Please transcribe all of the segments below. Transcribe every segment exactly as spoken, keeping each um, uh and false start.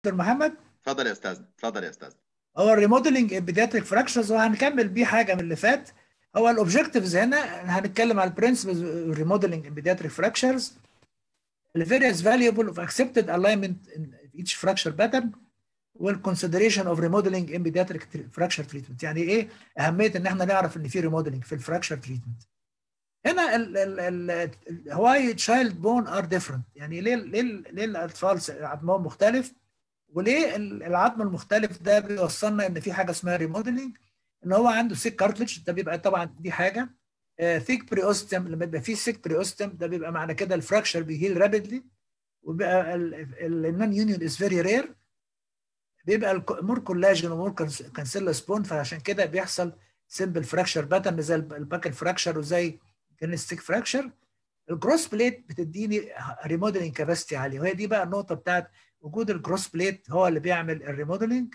دكتور محمد. اتفضل يا استاذ، اتفضل يا استاذ. هو الريموديلنج بيدياتريك فراكشرز وهنكمل بيه حاجه من اللي فات. هو الاوبجكتيفز هنا هنتكلم على البرنسبلز ريموديلنج بيدياتريك فراكشرز، the various valuable of accepted alignment in each fracture pattern والconsideration of remodeling in pediatric fracture treatment. يعني ايه اهميه ان احنا نعرف ان في ريموديلنج في الفراكشر تريتمنت؟ هنا ال ال ال why child bone are different، يعني ليه ليه ليه الاطفال عظمهم مختلف، وليه العظم المختلف ده بيوصلنا ان في حاجه اسمها ريموديلنج. ان هو عنده سيك كارتلج، ده بيبقى طبعا دي حاجه. ثيك بريوستم، لما يبقى في سيك بريوستم ده بيبقى معنى كده الفراكشر بيهيل رابيدلي، وبيبقى النون يونيون از فيري رير، بيبقى مور كولاجين ومور كانسيلا سبون، فعشان كده بيحصل سمبل فراكشر باترن زي الباكل فراكشر وزي الستيك فراكشر. الجروس بليت بتديني ريموديلنج كاباسيتي عاليه، وهي دي بقى النقطه بتاعت وجود الجروس بليت هو اللي بيعمل الريموديلنج.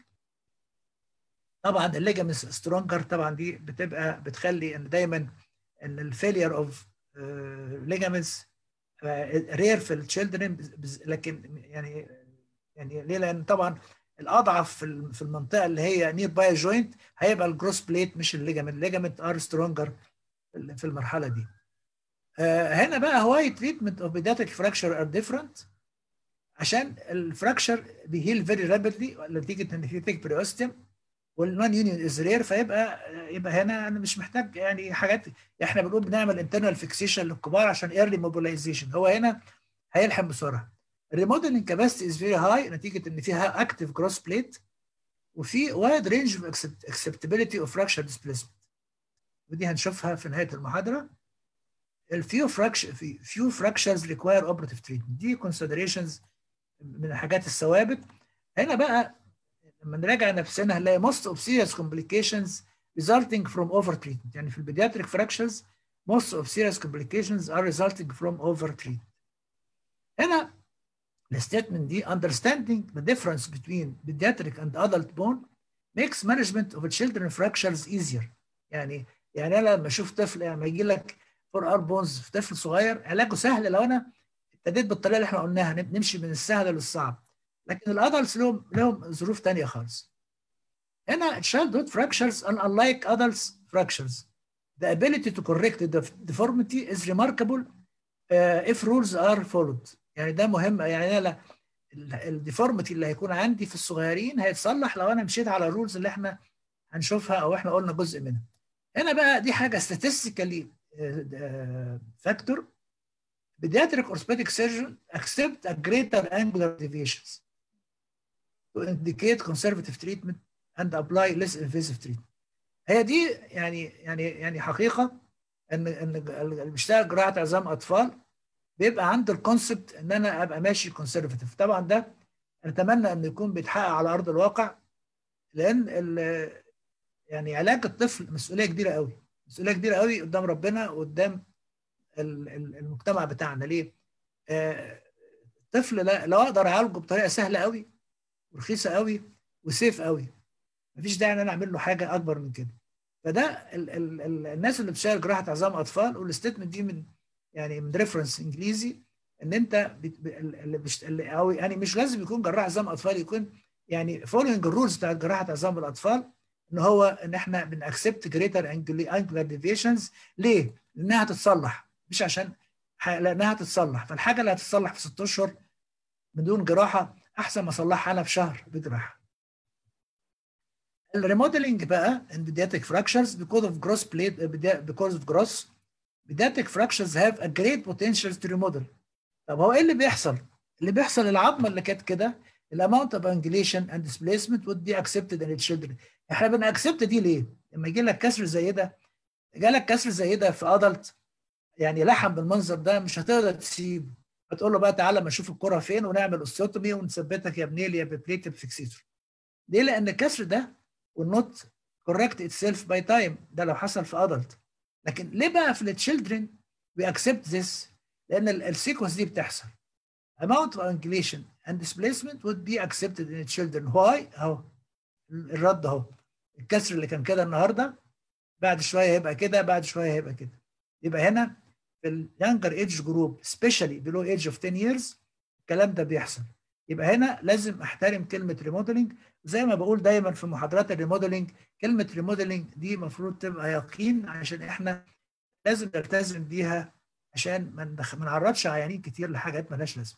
طبعا الليجامنتس سترونجر، طبعا دي بتبقى بتخلي ان دايما ان الفيلير اوف ليجامنتس رير في التشيلدرن، لكن يعني يعني ليه؟ لان طبعا الاضعف في المنطقه اللي هي نير باي جوينت هيبقى الجروس بليت مش الليجامنت، الليجامنت ار سترونجر في المرحله دي. هنا بقى هواي تريتمنت اوف بيدياتريك فراكشر ار ديفرنت، عشان الفراكشر بيهيل فيري رابيدلي نتيجه ان في ثيك بريوستم والنون يونيون از رير، فيبقى يبقى هنا انا مش محتاج يعني حاجات. احنا بنقول بنعمل انترنال فيكسيشن للكبار عشان ايرلي موبيلايزيشن، هو هنا هيلحم بسرعه. الريموديلنج كاباسيتي از فيري هاي نتيجه ان فيها اكتيف جروس بليت، وفي وايد رينج اوف اكسبتابيلتي اوف فراكشر ديسبيسمنت، ودي هنشوفها في نهايه المحاضره. الفيو فراكشر فيو فراكشرز ريكواير اوبراتيف تريتمنت، دي كونسيدريشنز من الحاجات الثوابت. هنا بقى لما نراجع نفسنا هنلاقي most of serious complications resulting from over treatment، يعني في البيدياتريك fractures most of serious complications are resulting from over treatment. هنا الستيتمنت دي understanding the difference between pediatric and adult bone makes management of children fractures easier. يعني يعني انا لما اشوف طفل لما يجي لك فور ار بونز في طفل صغير علاجه سهل لو انا ابتديت بالطريقه اللي احنا قلناها، نمشي من السهل للصعب. لكن الادلتس لهم لهم ظروف ثانيه خالص. هنا childhood fractures and unlike adults fractures the ability to correct the deformity is remarkable uh, if rules are followed. يعني ده مهم، يعني انا الديفورميتي اللي هيكون عندي في الصغيرين هيتصلح لو انا مشيت على الرولز اللي احنا هنشوفها او احنا قلنا جزء منها. هنا بقى دي حاجه statistically factor. Pediatric orthopedic surgeon accept a greater angular deviations to indicate conservative treatment and apply less invasive treatment. هي دي يعني يعني يعني حقيقه ان ان اللي بيشتغل جراحه عظام اطفال بيبقى عنده الكونسبت ان انا ابقى ماشي كونسرفتيف. طبعا ده نتمنى انه يكون بيتحقق على ارض الواقع، لان يعني علاج الطفل مسؤوليه كبيره قوي، مسؤوليه كبيره قوي قدام ربنا وقدام المجتمع بتاعنا. ليه؟ آه الطفل لو اقدر اعالجه بطريقه سهله قوي ورخيصه قوي وسيف قوي، مفيش داعي ان انا اعمل له حاجه اكبر من كده. فده ال ال ال الناس اللي بتشتغل جراحه عظام اطفال، والستيتمنت دي من يعني من ريفرنس انجليزي، ان انت اللي بشت... او يعني مش لازم يكون جراح عظام اطفال يكون يعني فولوينج الرولز بتاعت جراحه عظام الاطفال، ان هو ان احنا بنأكسبت جريتر انجلر ديفيشنز. ليه؟ لانها هتتصلح، مش عشان ح... لانها هتتصلح. فالحاجه اللي هتتصلح في ست اشهر بدون جراحه احسن ما اصلحها انا في شهر بجراحه. الريموديلنج بقى in pediatric fractures because of gross plate because of gross pediatric fractures have a great potential to remodel. طب هو ايه اللي بيحصل؟ اللي بيحصل العظمه اللي كانت كده الاماونت اوف انجليشن اند ديسبيسمنت would be accepted in the children. احنا بنأكسبت دي ليه؟ لما يجي لك كسر زي ده، جالك كسر زي ده في ادلت يعني لحم بالمنظر ده مش هتقدر تسيبه، هتقول له بقى تعالى ما نشوف الكره فين ونعمل اوستيوتومي ونثبتك يا بنيل يا ببليتد فيكسيتور. ليه؟ لان الكسر ده will not correct itself by time، ده لو حصل في adult. لكن ليه بقى في التشيلدرن we accept this؟ لان السيكونس دي بتحصل. amount of angulation and displacement would be accepted in children. why؟ اهو الرد اهو، الكسر اللي كان كده النهارده بعد شويه هيبقى كده، بعد شويه هيبقى كده. يبقى هنا في اليانجر ايدج جروب especially below age of ten years الكلام ده بيحصل. يبقى هنا لازم احترم كلمه ريموديلنج. زي ما بقول دايما في محاضرات الريموديلنج، كلمه ريموديلنج دي المفروض تبقى يقين، عشان احنا لازم نلتزم بيها عشان ما نعرضش عيانين كتير لحاجات مالهاش لازمه.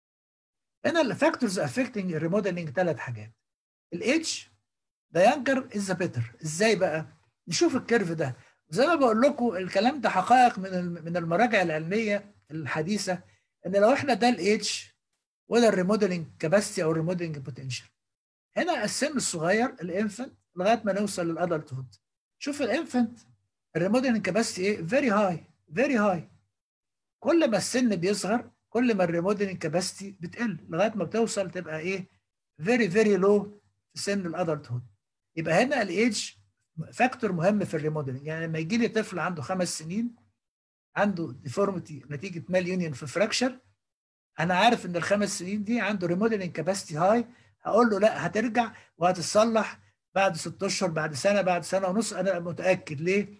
هنا الفاكتورز افكتنج الريموديلنج ثلاث حاجات. الاتش ذا يانجر از ذا بيتر. ازاي بقى؟ نشوف الكيرف ده. زي ما بقول لكم الكلام ده حقائق من من المراجع العلميه الحديثه، ان لو احنا ده الاتش وده الريموديلنج كاباسيتي او الريموديلنج بوتنشال. هنا السن الصغير الانفنت لغايه ما نوصل للادلت هود. شوف الانفنت الريموديلنج كاباسيتي ايه؟ فيري هاي فيري هاي. كل ما السن بيصغر كل ما الريموديلنج كاباسيتي بتقل لغايه ما بتوصل تبقى ايه؟ فيري فيري لو في سن الادلت هود. يبقى هنا الايدج فاكتور مهم في الريموديلنج. يعني لما يجي لي طفل عنده خمس سنين عنده ديفورميتي نتيجه مال يونيون في فراكشر، انا عارف ان الخمس سنين دي عنده ريموديلنج كاباسيتي هاي، هقول له لا هترجع وهتتصلح بعد ست اشهر بعد سنه بعد سنه ونص. انا متاكد ليه؟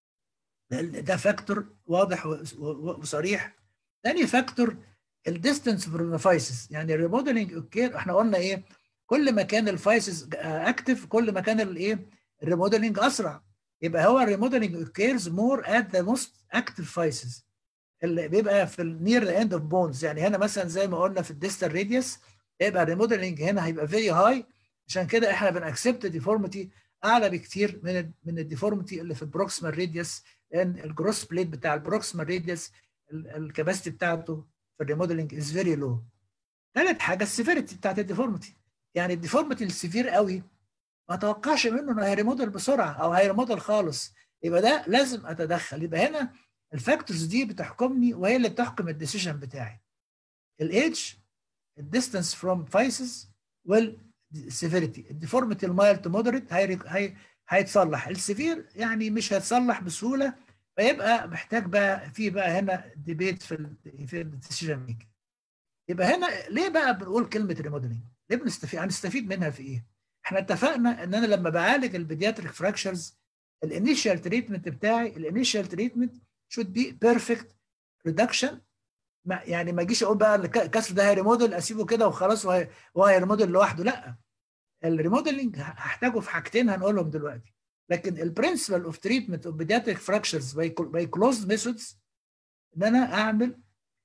لان ده فاكتور واضح وصريح. ثاني فاكتور الديستنس فروم ذا فايسز. يعني الريموديلنج اوكي احنا قلنا ايه؟ كل ما كان الفايسز اكتف كل ما كان الايه؟ الريموديلنج اسرع. يبقى هو الريموديلنج اوكيرز مور ات ذا موست اكتف فايسز اللي بيبقى في النير ذا اند اوف بونز. يعني هنا مثلا زي ما قلنا في الديستال راديوس يبقى الريموديلنج هنا هيبقى فيري هاي. عشان كده احنا بنأكسبت ديفورميتي اعلى بكتير من ال من الديفورميتي اللي في البروكسيمال راديوس، لان الجروس بليت بتاع البروكسيمال راديوس الكباستي بتاعته في الريموديلنج از فيري لو. ثالث حاجه السيفيريتي بتاعت الديفورميتي. يعني الديفورميتي السيفير قوي ما اتوقعش منه انه هيريموديل بسرعه او هيريموديل خالص، يبقى ده لازم اتدخل. يبقى هنا الفاكتورز دي بتحكمني وهي اللي بتحكم الديسيجن بتاعي. الايدج، الديستانس فروم فايسز، والسيفيريتي. الديفورميتي المايل تو مودريت هي هي هيتصلح، السيفير يعني مش هيتصلح بسهوله، فيبقى محتاج بقى في بقى هنا ديبيت في ال في الديسيجن ميكنج. يبقى هنا ليه بقى بنقول كلمه ريموديلنج؟ ليه بنستفيد؟ هنستفيد منها في ايه؟ احنا اتفقنا ان انا لما بعالج البيدياتريك فراكشرز الانيشال تريتمنت بتاعي الانيشال تريتمنت should be perfect reduction. ما يعني ما اجيش اقول بقى الكسر ده هيريموديل اسيبه كده وخلاص وهو هيريموديل لوحده، لا. الريموديلنج هحتاجه في حاجتين هنقولهم دلوقتي. لكن البرنسبل اوف تريتمنت اوف بيدياتريك فراكشرز باي كلوزد ميثودز ان انا اعمل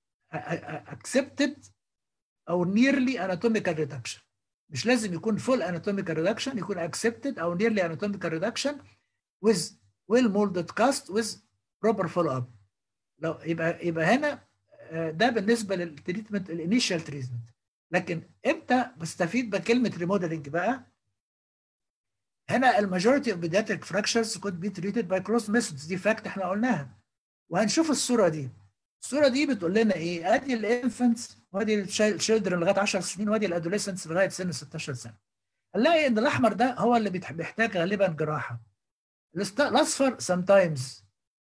اكسبتد او نيرلي اناتوميكال ريدكشن. مش لازم يكون فول اناتوميكال ريدكشن، يكون اكسبتد او نيرلي اناتوميكال ريدكشن with well molded cast with proper follow up. لو يبقى يبقى هنا ده بالنسبه للتريتمنت الانيشال تريتمنت. لكن امتى بستفيد بكلمه ريموديلنج بقى؟ هنا الماجوريتي اوف بيدياتريك فراكشرز كود بي تريتد باي كلوز ميثودز، دي فاكت احنا قلناها. وهنشوف الصوره دي. الصوره دي بتقول لنا ايه؟ ادي الانفنتس وادي الشيلدرن لغايه عشر سنين وادي الادوليسنتس لغايه سن ستاشر سنه. هنلاقي ان الاحمر ده هو اللي بيحتاج غالبا جراحه. الاصفر سم تايمز.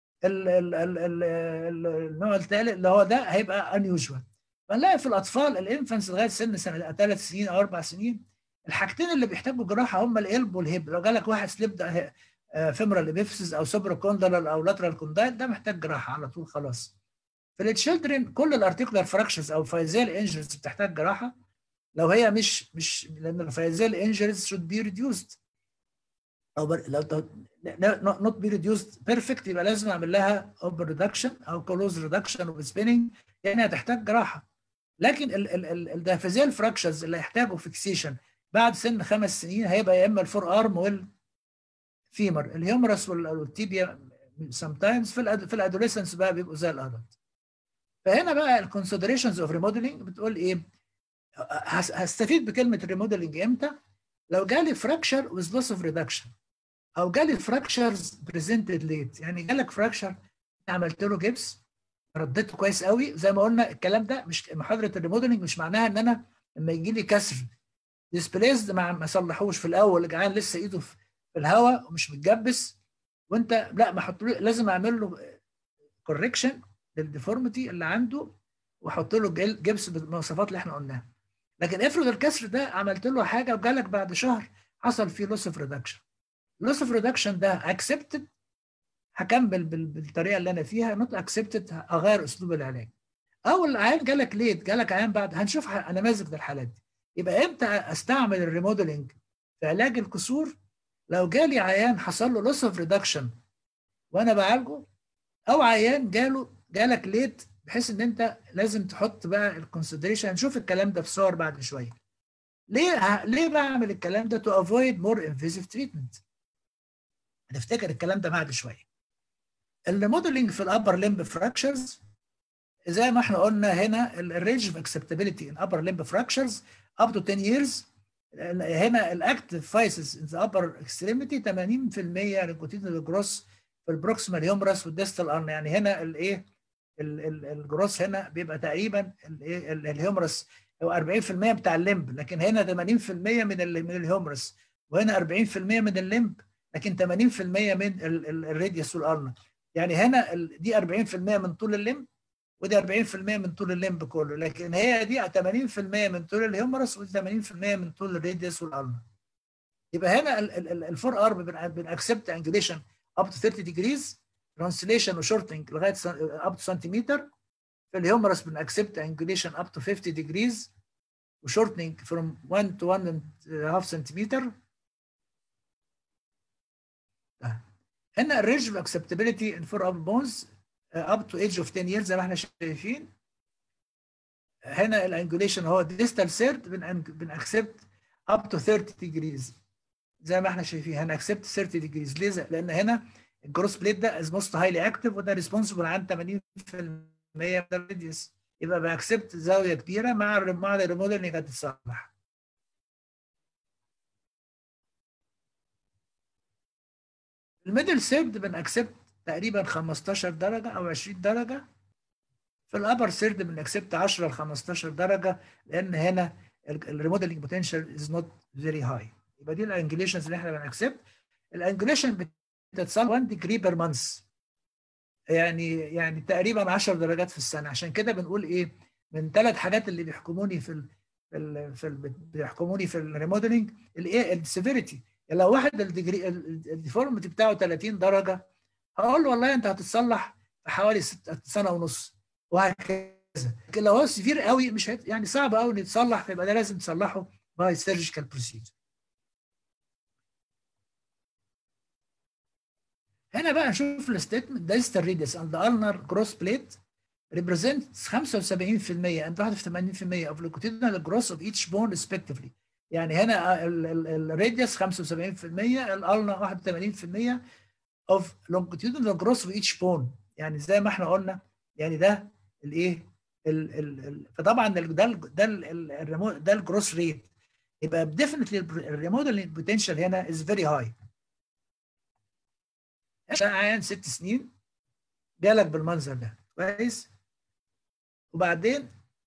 النوع الثالث اللي هو ده هيبقى انيوجوال. فنلاقي في الاطفال الانفنس لغايه سن سنه ثلاث سنين او اربع سنين الحاجتين اللي بيحتاجوا جراحه هم القلب والهيب. لو جالك واحد سليب فيمورال ابيفيسيس او سوبرا كوندلال او لاترال كوندايل ده محتاج جراحه على طول خلاص. في التشيلدرن كل الارتيكولار فراكشرز او فايزيال انجريز بتحتاج جراحه لو هي مش مش لان الفايزيال انجريز شود بي ريديوسد او لو نوت بي ريديوسد بيرفكت يبقى لازم اعمل لها اوبر ريدكشن او كلوز ريدكشن وسبيننج، يعني هتحتاج جراحه. لكن الدافيزيال فراكشرز اللي هيحتاجوا فيكسيشن بعد سن خمس سنين هيبقى يا اما الفور ارم والفيمر. الهيومرس والتيبيا سم تايمز في في الادوليسنس بقى بيبقوا زي الادلت. فهنا بقى الكونسيدريشنز اوف ريموديلنج بتقول ايه؟ هستفيد بكلمه ريموديلنج امتى؟ لو جالي فراكشر ويز لوس اوف ريدكشن او جالي فراكشرز بريزنتد ليت. يعني جالك فراكشر عملت له جبس رديته كويس قوي. زي ما قلنا الكلام ده مش محاضره الريموديلنج مش معناها ان انا لما يجي لي كسر ديسبليسد ما صلحوش في الاول جعان لسه ايده في الهواء ومش متجبس وانت لا ما احط له لازم اعمل له كوركشن للديفورميتي اللي عنده واحط له جبس بالمواصفات اللي احنا قلناها. لكن افرض الكسر ده عملت له حاجه وجالك بعد شهر حصل فيه لوس اوف ريدكشن. لوس اوف ريدكشن ده اكسبتد هكمل بالطريقه اللي انا فيها، نوت اكسبتد اغير اسلوب العلاج. او العيان جالك ليت، جالك عيان بعد، هنشوف نماذج للحالات دي. يبقى امتى استعمل الريموديلنج في علاج الكسور؟ لو جالي عيان حصل له لوس اوف ريدكشن وانا بعالجه، او عيان جاله جالك ليت بحيث ان انت لازم تحط بقى الكونسيدريشن. هنشوف الكلام ده في صور بعد شويه. ليه ليه بعمل الكلام ده؟ تو افويد مور انفيزيف تريتمنت. هنفتكر الكلام ده بعد شويه. الريموديلنج في الابر ليمب فراكشرز زي ما احنا قلنا هنا، الرينج اوف اكسبتابيلتي ان ابر ليمب فراكشرز اب تو عشرة years. هنا الاكتف فايسز ان ذا ابر اكستريميتي ثمانين بالمية لونجيتودينال جروس في البروكسيمال هيومرس والديستال ارن. يعني هنا الايه الجروس هنا بيبقى تقريبا الايه الهيومرس هو أربعين بالمية بتاع الليمب، لكن هنا ثمانين بالمية من ال من الهيومرس، وهنا أربعين بالمية من الليمب، لكن ثمانين بالمية من الراديوس والارن. يعني هنا دي أربعين بالمية من طول الليمب، ودي أربعين بالمية من طول الليمب كله، لكن هي دي ثمانين بالمية من طول الهيومرس ودي ثمانين بالمية من طول الراديوس والارن. يبقى هنا الفور ارم بنأكسبت انجليشن اب تو ثلاثين ديجريز، ترانسليشن وشورتنج لغايه اب تو سنتيمتر. في الهيومرس بنأكسبت انجليشن اب تو خمسين ديجريز وشورتنج فروم واحد تو واحد and half سنتيمتر. هنا الرينج اوف اكسبتابيلتي ان فور ارم بونز اب تو ايدج اوف عشرة years زي ما احنا شايفين. هنا الانجوليشن هو ديستال سيرد بنأكسبت اب تو ثلاثين ديجريز زي ما احنا شايفين. هنا اكسبت ثلاثين ديجريز. ليه؟ لان هنا الجروس بليت ده از موست هايلي اكتف، وده ريسبونسبل عن ثمانين بالمية من الراديوس. يبقى باكسبت زاويه كبيره مع مع الريموديلنج هتتصلح. الميدل سيرد بنأكسبت تقريبا خمستاشر درجه او عشرين درجه. في الابر سيرد بنأكسبت عشرة ل خمستاشر درجه، لان هنا الريموديلنج بوتنشال از نوت فيري هاي. يبقى دي الانجليشنز اللي احنا بنأكسبت. الانجليشن بتتصل واحد ديجري بير مانث، يعني يعني تقريبا عشر درجات في السنه. عشان كده بنقول ايه، من ثلاث حاجات اللي بيحكموني في ال في ال في ال بيحكموني في الريموديلنج الايه السيفيريتي. يعني لو واحد الديجري الديفورمتي بتاعه ثلاثين درجه، هقول له والله انت هتتصلح في حوالي سنه ونص وهكذا. لكن لو هو سيفير قوي مش هيت... يعني صعب قوي انه يتصلح، فيبقى ده لازم تصلحه باي سيرجيكال بروسيجر. هنا بقى نشوف الستيتمنت. دايستال ريديوس اند النر جروس بليت represents خمسة وسبعين بالمية and واحد وثمانين بالمية of longitudinal growth of each bone respectively. يعني هنا الراديوس خمسة وسبعين بالمية، الالنا واحد وثمانين بالمية of longitudinal growth of each bone. يعني زي ما احنا قلنا، يعني ده الايه فطبعا ده ده ده الجروس ريت. يبقى ديفنتلي الريموديلنج بوتنشال هنا از فيري هاي. عيان ست سنين جالك بالمنظر ده كويس، وبعدين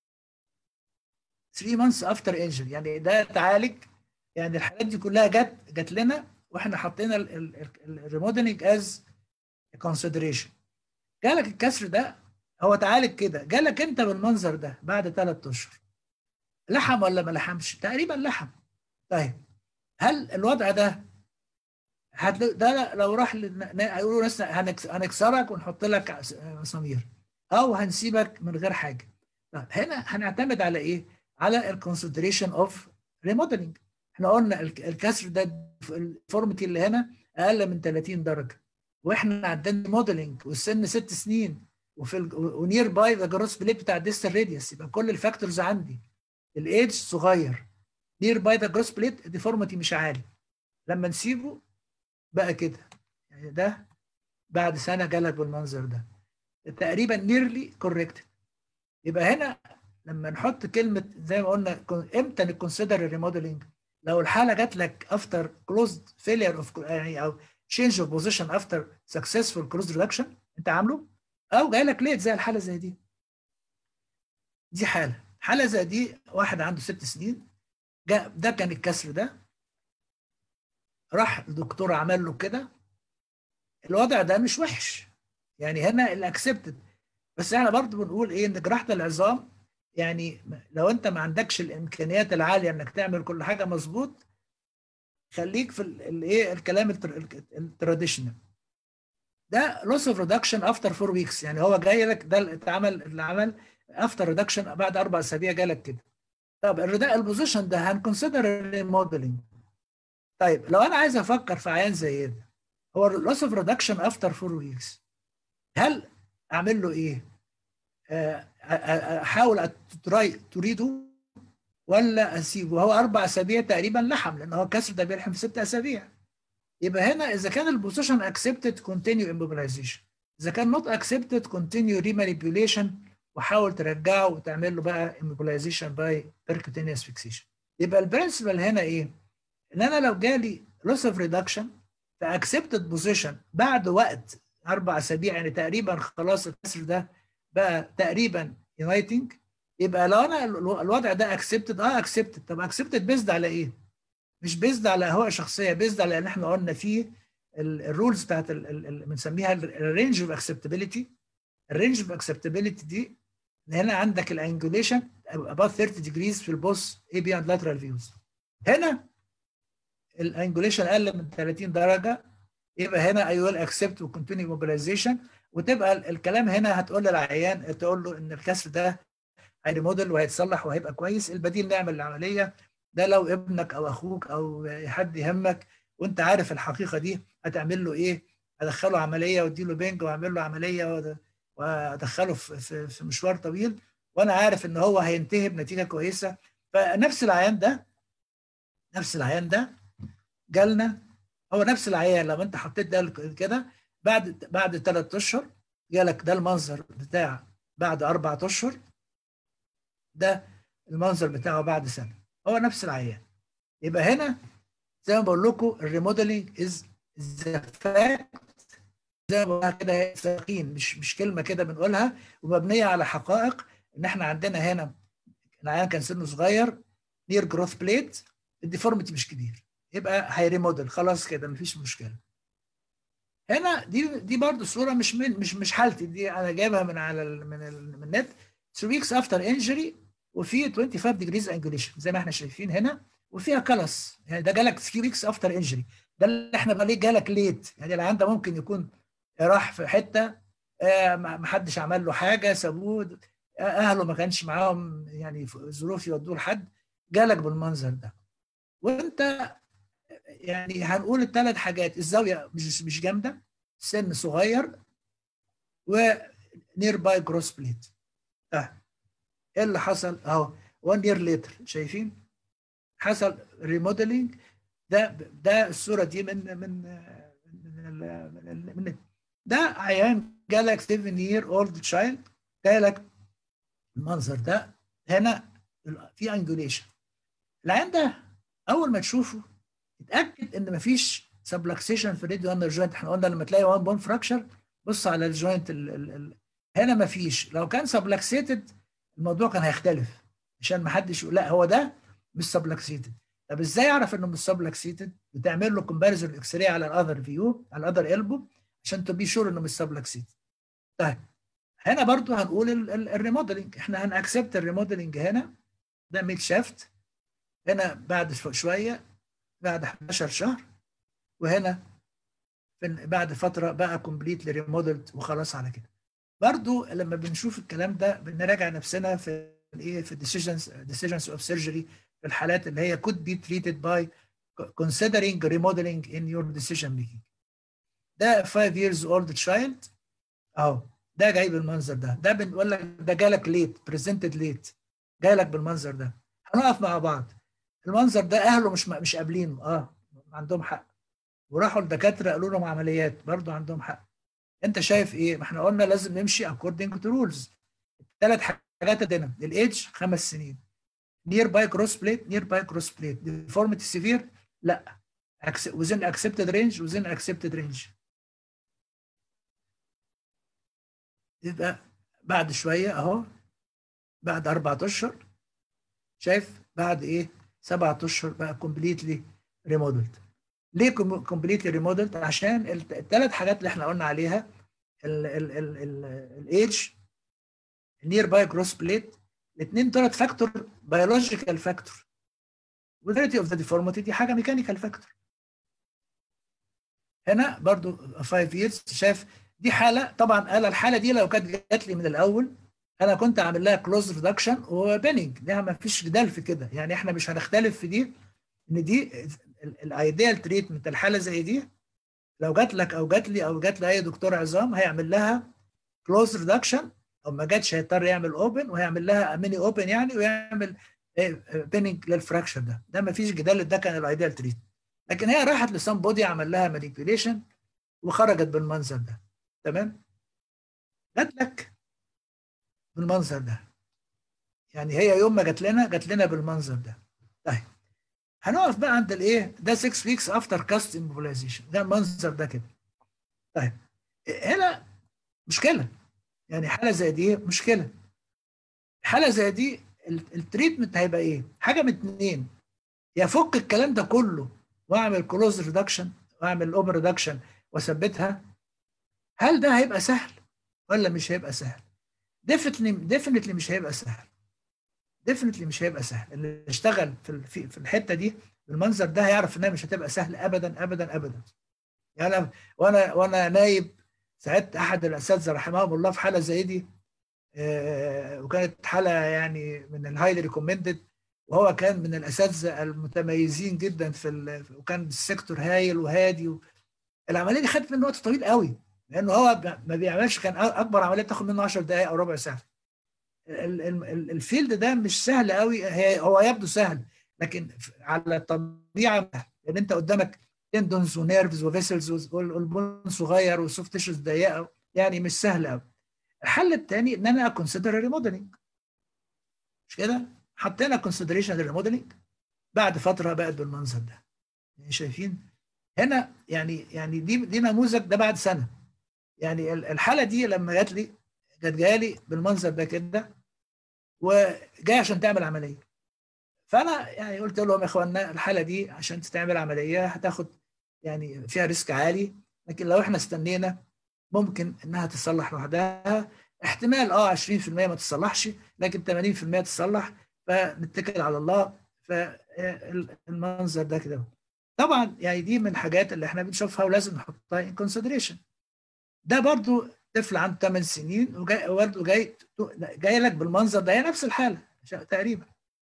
ثلاثة months after injury، يعني ده اتعالج. يعني الحالات دي كلها جت جت لنا واحنا حطينا الريموديلنج از كونسيدريشن. جالك الكسر ده، هو اتعالج كده، جالك انت بالمنظر ده بعد ثلاث اشهر. لحم ولا ما لحمش؟ تقريبا لحم. طيب هل الوضع ده هتل... ده لو راح لن... هيقولوا ناس هنكس... هنكسرك ونحط لك مسامير، او هنسيبك من غير حاجه. طيب هنا هنعتمد على ايه؟ على الكونسيدريشن اوف ريموديلنج. احنا قلنا الكسر ده الفورمتي اللي هنا اقل من ثلاثين درجه، واحنا عندنا موديلنج والسن ست سنين، وفي ال... ونير باي ذا جروس بليت بتاع الديستال راديوس. يبقى كل الفاكتورز عندي. الايدج صغير، نير باي ذا جروس بليت، ديفورمتي مش عالي. لما نسيبه بقى كده، يعني ده بعد سنه جالك بالمنظر ده تقريبا نيرلي كوريكت. يبقى هنا لما نحط كلمه زي ما قلنا امتى نكونسيدر الريموديلنج؟ لو الحاله جات لك افتر كلوزد فيلير اوف يعني او تشينج اوف بوزيشن افتر سكسسفول كلوز ريدكشن انت عامله، او جاي لك ليت زي الحاله زي دي. دي حاله حاله زي دي، واحد عنده ست سنين جاء ده كان الكسر ده، راح الدكتور عمل له كده. الوضع ده مش وحش، يعني هنا الاكسبتد. بس احنا برضه بنقول ايه، ان جراحه العظام يعني لو انت ما عندكش الامكانيات العاليه انك تعمل كل حاجه مظبوط، خليك في الايه الكلام التراديشنال. ده لوس اوف ريدكشن افتر فور ويكس، يعني هو جاي لك ده اتعمل اللي عمل افتر ريدكشن بعد اربع اسابيع جالك كده. طب البوزيشن ده هنكونسيدر ريموديلنج. طيب لو انا عايز افكر في عيان زي ده، هو اللوس اوف ريدكشن افتر فور ويكس، هل اعمل له ايه؟ احاول تراي تريده ولا اسيبه؟ هو اربع اسابيع تقريبا لحم، لان هو الكسر ده بيلحم في ست اسابيع. يبقى هنا اذا كان البوزيشن اكسبتد كونتينيو اموبيلايزيشن، اذا كان نوت اكسبتد كونتينيو ريمانيبيوليشن، وحاول ترجعه وتعمل له بقى اموبيلايزيشن باي بيركوتينيوس فيكسيشن. يبقى البرنسبل هنا ايه؟ ان انا لو جالي لوس اوف ريدكشن في اكسبتد بوزيشن بعد وقت اربع اسابيع، يعني تقريبا خلاص الكسر ده بقى تقريبا يونايتنج، يبقى لو انا الوضع ده اكسبتد اه اكسبتد. طب اكسبتد بيزد على ايه؟ مش بيزد على اهواء شخصيه، بيزد على ان احنا قلنا فيه الرولز بتاعت اللي بنسميها الرينج اوف اكسبتابيلتي. الرينج اوف اكسبتابيلتي دي هنا عندك الانجوليشن about ثلاثين degrees في البوس اي بي اند لاترال فيوز. هنا الانجوليشن اقل من ثلاثين درجه، يبقى هنا اي ويل اكسبت وكونتينيو موبيلايزيشن. وتبقى الكلام هنا هتقول للعيان، تقول له ان الكسر ده هيريموديل وهيتصلح وهيبقى كويس. البديل نعمل العمليه. ده لو ابنك او اخوك او حد يهمك وانت عارف الحقيقه دي، هتعمل له ايه؟ ادخله عمليه واديله بنج واعمل له عمليه وادخله في في مشوار طويل، وانا عارف ان هو هينتهي بنتيجه كويسه. فنفس العيان ده نفس العيان ده جالنا، هو نفس العيان لما انت حطيت ده كده بعد بعد ثلاث اشهر جالك ده المنظر بتاع بعد اربع اشهر، ده المنظر بتاعه بعد سنه، هو نفس العيان. يبقى هنا زي ما بقول لكم الريموديلنج از ذا فاكت، زي ما بقولها كده يقين، مش مش كلمه كده بنقولها، ومبنيه على حقائق. ان احنا عندنا هنا العيان كان سنه صغير، نير جروث بليت، الديفورميتي مش كبير، يبقى هيريموديل خلاص كده مفيش مشكله. هنا دي دي برضه صوره مش من مش مش حالتي دي، انا جايبها من على ال من ال من النت. ثلاثة weeks after injury وفي خمسة وعشرين degrees angulation زي ما احنا شايفين هنا، وفيها كلس. يعني ده جالك ثلاثة weeks after injury، ده اللي احنا بقى ليه جالك ليت. يعني العيان ده ممكن يكون راح في حته آه ما حدش عمل له حاجه، سابوه، آه اهله ما كانش معاهم يعني ظروف يودوه لحد، جالك بالمنظر ده. وانت يعني هنقول الثلاث حاجات، الزاويه مش مش جامده، سن صغير، ونير باي جروس بليت. اه ايه اللي حصل اهو واحد يير ليتر، شايفين حصل ريموديلنج. ده ده الصوره دي من من من من, من ده عيان جالك سبعة يير اولد تشايلد، جالك المنظر ده هنا في انجوليشن. العيان ده اول ما تشوفه اتاكد ان مفيش سبلكسيشن في الراديو اندر جوينت. احنا قلنا لما تلاقي وان بون فراكشر بص على الجوينت ال ال ال هنا مفيش. لو كان سبلكسيتد الموضوع كان هيختلف، عشان ما حدش يقول لا هو ده مش سبلكسيتد. طب ازاي اعرف انه مش سبلكسيتد؟ بتعمل له كومباريزون اكس راي على الاذر فيو على الاذر البو عشان تبي شور انه مش سبلكسيتد. طيب هنا برضو هنقول الريموديلنج، احنا هنأكسبت الريموديلنج. هنا ده ميد شافت، هنا بعد شويه بعد احداشر شهر، وهنا بعد فتره بقى كومبليتلي ريمودلد وخلاص على كده. برضو لما بنشوف الكلام ده بنراجع نفسنا في الايه في الديسيجنز ديسيجنز اوف سيرجري في الحالات اللي هي could be treated by considering remodeling in your decision making. ده five years old child اهو، ده جاي بالمنظر ده، ده بنقول لك ده جالك ليت بريزنتد ليت، جايلك بالمنظر ده. هنقف مع بعض. المنظر ده اهله مش مش قابلينه، اه عندهم حق، وراحوا الدكاتره قالوا لهم عمليات برضه عندهم حق. انت شايف ايه؟ ما احنا قلنا لازم نمشي according to rules. الثلاث حاجات عندنا الايدج خمس سنين، نير باي كروس بليت نير باي كروس بليت، ديفورميتي سيفير لا، within accepted range within accepted range. يبقى بعد شويه اهو بعد اربع اشهر، شايف بعد ايه؟ سبعة اشهر بقى كومبليتلي ريمودلد. ليه كومبليتلي ريمودلد؟ عشان الثلاث حاجات اللي احنا قلنا عليها، الايدج، النير باي كروس بليت، الاثنين دولت فاكتور بيولوجيكال فاكتور، والفيريتي اوف ذا ديفورميتي دي حاجه ميكانيكال فاكتور. هنا برضو خمسة years، شايف دي حاله طبعا. قال الحاله دي لو كانت جات لي من الاول انا كنت عامل لها كلوز ريدكشن وبيننج، ده ما فيش جدال في كده، يعني احنا مش هنختلف في دي، ان دي الايديال تريتمنت الحاله زي دي لو جات لك او جات لي او جات لاي دكتور عظام هيعمل لها كلوز ريدكشن، او ما جاتش هيضطر يعمل اوبن وهيعمل لها ميني اوبن يعني، ويعمل بيننج للفراكشر ده، ده ما فيش جدال، ده كان الايديال تريتمنت. لكن هي راحت لسام بودي عمل لها مانيبيوليشن وخرجت بالمنظر ده، تمام؟ جات لك بالمنظر ده، يعني هي يوم ما جات لنا جات لنا بالمنظر ده. طيب هنقف بقى عند الايه ده ستة ويكس افتر كاست امبولايزيشن، ده المنظر ده كده. طيب هنا مشكله، يعني حاله زي دي مشكله. حاله زي دي التريتمنت هيبقى ايه؟ حاجه من اتنين، يا فك الكلام ده كله واعمل كلوز ريدكشن واعمل اوبن ريدكشن واثبتها. هل ده هيبقى سهل ولا مش هيبقى سهل؟ ديفنتلي ديفنتلي مش هيبقى سهل، ديفنتلي مش هيبقى سهل. اللي اشتغل في في في الحته دي بالمنظر ده هيعرف انها مش هتبقى سهل ابدا ابدا ابدا. يعني أنا وانا وانا نايب ساعدت احد الاساتذه رحمهم الله في حاله زي دي، آه، وكانت حاله يعني من الهايلي ريكومندد، وهو كان من الاساتذه المتميزين جدا في ال... وكان السيكتور هايل وهادي و... العمليه دي خدت منه وقت طويل قوي، لانه هو ما بيعملش، كان اكبر عمليه تاخد منه عشر دقائق او ربع ساعه. الفيلد ده مش سهل قوي، هي هو يبدو سهل لكن على الطبيعه، لان انت قدامك تندونز ونيرفز وفيسلز والبون صغير والسوفت تيشوز ضيقه، يعني مش سهل قوي. الحل الثاني ان انا اكونسيدر ريموديلنج، مش كده؟ حطينا كونسيدريشن للريموديلنج، بعد فتره بقت بالمنظر ده، يعني شايفين هنا، يعني يعني دي دي نموذج ده بعد سنه. يعني الحاله دي لما جات لي كانت جايه لي بالمنظر ده كده، وجاي عشان تعمل عمليه. فانا يعني قلت لهم يا اخوانا الحاله دي عشان تتعمل عمليه هتاخد يعني فيها ريسك عالي، لكن لو احنا استنينا ممكن انها تصلح لوحدها، احتمال اه عشرين في المية ما تصلحش لكن ثمانين في المية تصلح، فنتكل على الله. فالمنظر ده كده طبعا يعني دي من الحاجات اللي احنا بنشوفها ولازم نحطها ان كونسيدريشن. ده برضو طفل عنده ثمان سنين وجاي برضه جاي جاي لك بالمنظر ده، هي نفس الحاله تقريبا.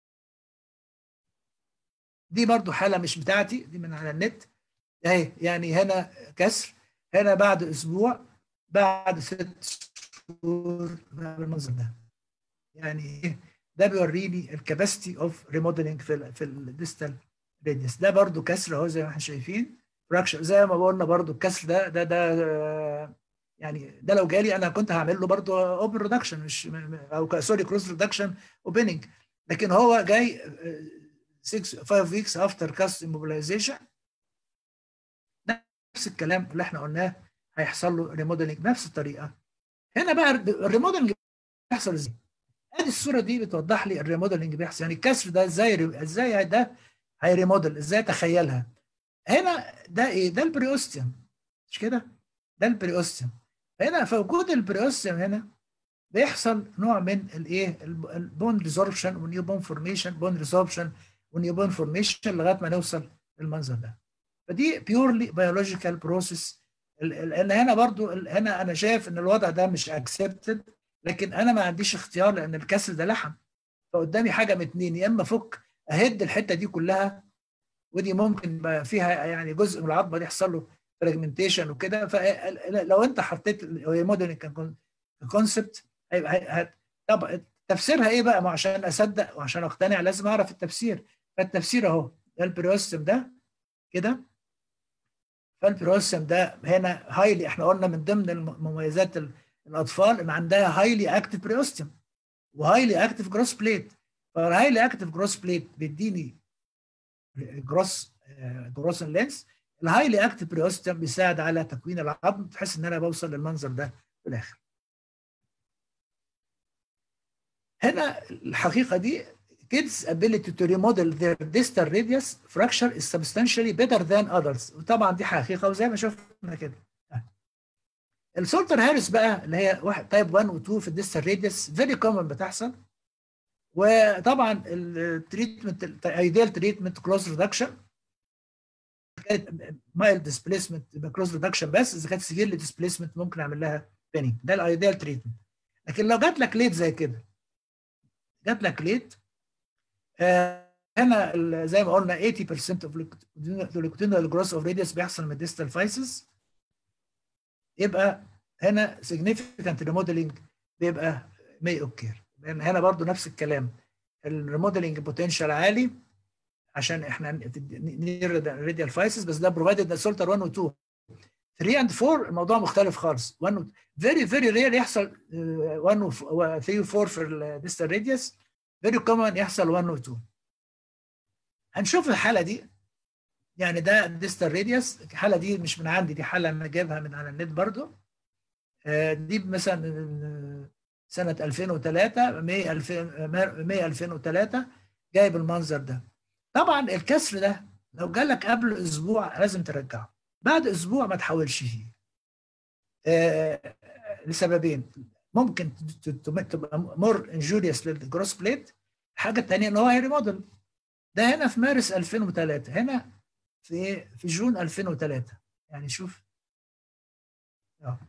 دي برضو حاله مش بتاعتي، دي من على النت اهي، يعني هنا كسر، هنا بعد اسبوع، بعد ست شهور بالمنظر ده. يعني ده بيوريني الكاباسيتي اوف ريموديلنج في ال في الديستال ريديوس. ده برضو كسر اهو زي ما احنا شايفين، فراكشر زي ما قلنا برضو الكسر ده ده ده يعني ده لو جالي انا كنت هعمل له برضو اوبن ريدكشن، مش او سوري كروس ريدكشن اوبننج، لكن هو جاي ستة خمسة ويكس افتر كاست immobilization، نفس الكلام اللي احنا قلناه هيحصل له ريموديلنج بنفس الطريقه. هنا بقى الريموديلنج بيحصل ازاي؟ ادي الصوره دي بتوضح لي الريموديلنج بيحصل، يعني الكسر ده ازاي ازاي ده هيريموديل، ازاي تخيلها. هنا ده ايه؟ ده البريوستيوم، مش كده؟ ده البريوستيوم. هنا في وجود البريوستيوم هنا بيحصل نوع من الايه؟ البون ريزوربشن ونيو بون فورميشن، بون ريزوربشن ونيو بون فورميشن لغايه ما نوصل للمنظر ده. فدي بيورلي بيولوجيكال بروسيس. لان هنا برضو هنا انا شايف ان الوضع ده مش اكسبتد، لكن انا ما عنديش اختيار لان الكسر ده لحم، فقدامي حاجه من اتنين، يا اما افك اهد الحته دي كلها، ودي ممكن فيها يعني جزء من العظمه دي يحصل له فراجمنتيشن وكده. فلو انت حطيت موديل كونسبت هيبقى طب تفسيرها ايه بقى؟ ما عشان اصدق وعشان اقتنع لازم اعرف التفسير. فالتفسير اهو ده البريوستم ده كده، فالبروسيم ده هنا هايلي، احنا قلنا من ضمن المميزات الاطفال ان عندها هايلي اكتف بريوستيوم وهايلي اكتف جروس بليت. فالهايلي اكتف جروس بليت بيديني جروس جروس لينس، الهايلي اكتف بريوستيوم بيساعد على تكوين العظم، تحس ان انا بوصل للمنظر ده في الاخر. هنا الحقيقه دي kids ability to remodel their distal radius fracture is substantially better than others، وطبعا دي حقيقه وزي ما شفنا كده. السولتر هاريس بقى اللي هي واحد تايب واحد و اتنين في الديستال راديوس فيري كومن بتحصل، وطبعا التريتمنت الايديال تريتمنت كلوز ريدكشن، كانت مايل ديسبيسمنت يبقى كلوز ريدكشن بس، اذا كانت سيفيرلي ديسبيسمنت ممكن اعمل لها بيننج، ده الايديال تريتمنت. لكن لو جات لك ليت زي كده، جات لك ليت آه هنا زي ما قلنا ثمانين بالمية of longitudinal growth of radius بيحصل من distal physis، يبقى هنا significant remodeling بيبقى may occur. لان هنا برضو نفس الكلام، الريموديلنج بوتنشال عالي عشان احنا نير راديال فايسز، بس ده بروفايدد سولتر واحد و اتنين. ثلاثة اند أربعة الموضوع مختلف خالص. واحد فيري فيري رير يحصل واحد و ثلاثة و أربعة في الديستال راديوس، فيري كومن يحصل واحد و اتنين. هنشوف الحاله دي، يعني ده ديستال راديوس، الحاله دي مش من عندي، دي حاله انا جايبها من على النت برضو. دي مثلا سنه ألفين وثلاثة، ماي ألفين وثلاثة جايب المنظر ده. طبعا الكسر ده لو جالك قبل اسبوع لازم ترجعه، بعد اسبوع ما تحاولش فيه آه لسببين. ممكن تبقى مور انجوريوس للجروس بليت. الحاجه الثانيه ان هو هيريموديل. ده هنا في مارس ألفين وثلاثة، هنا في في جون ألفين وثلاثة. يعني شوف اه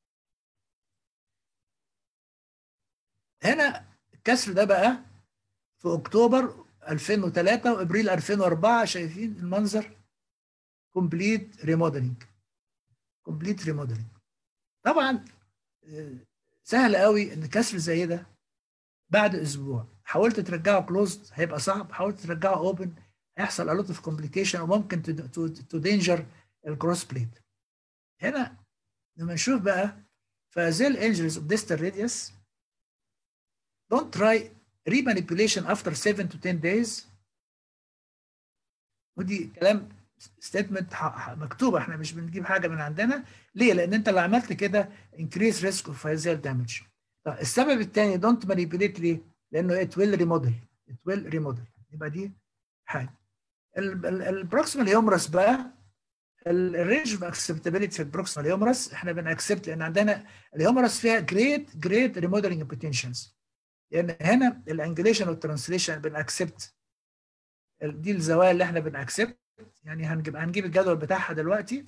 هنا الكسر ده بقى في اكتوبر ألفين وثلاثة وابريل ألفين وأربعة. شايفين المنظر؟ كومبليت ريموديلنج، كومبليت ريموديلنج. طبعا سهل قوي ان كسر زي ده بعد اسبوع حاولت ترجعه كلوزد هيبقى صعب، حاولت ترجعه اوبن هيحصل a lot of complication وممكن تو دينجر الكروس بليت. هنا لما نشوف بقى فهذه الانجريز اوف distal radius don't try remanipulation after seven to ten days. ودي كلام ستيتمنت مكتوبه، احنا مش بنجيب حاجه من عندنا. ليه؟ لان انت لو عملت كده increase risk of facial damage. طب السبب الثاني don't manipulate ليه؟ لانه it will remodel it will remodel. يبقى دي حاجه. البروكسيمال هيومرس بقى، الرينج اوف اكسبتابيلتي في البروكسيمال هيومرس احنا بنأكسبت لان عندنا الهيومرس فيها جريت جريت ريموديلنج بوتنشالز. لان هنا الانجليشن والترانسليشن بنأكسبت، دي الزوايا اللي احنا بنأكسبت. يعني هنجيب هنجيب الجدول بتاعها دلوقتي.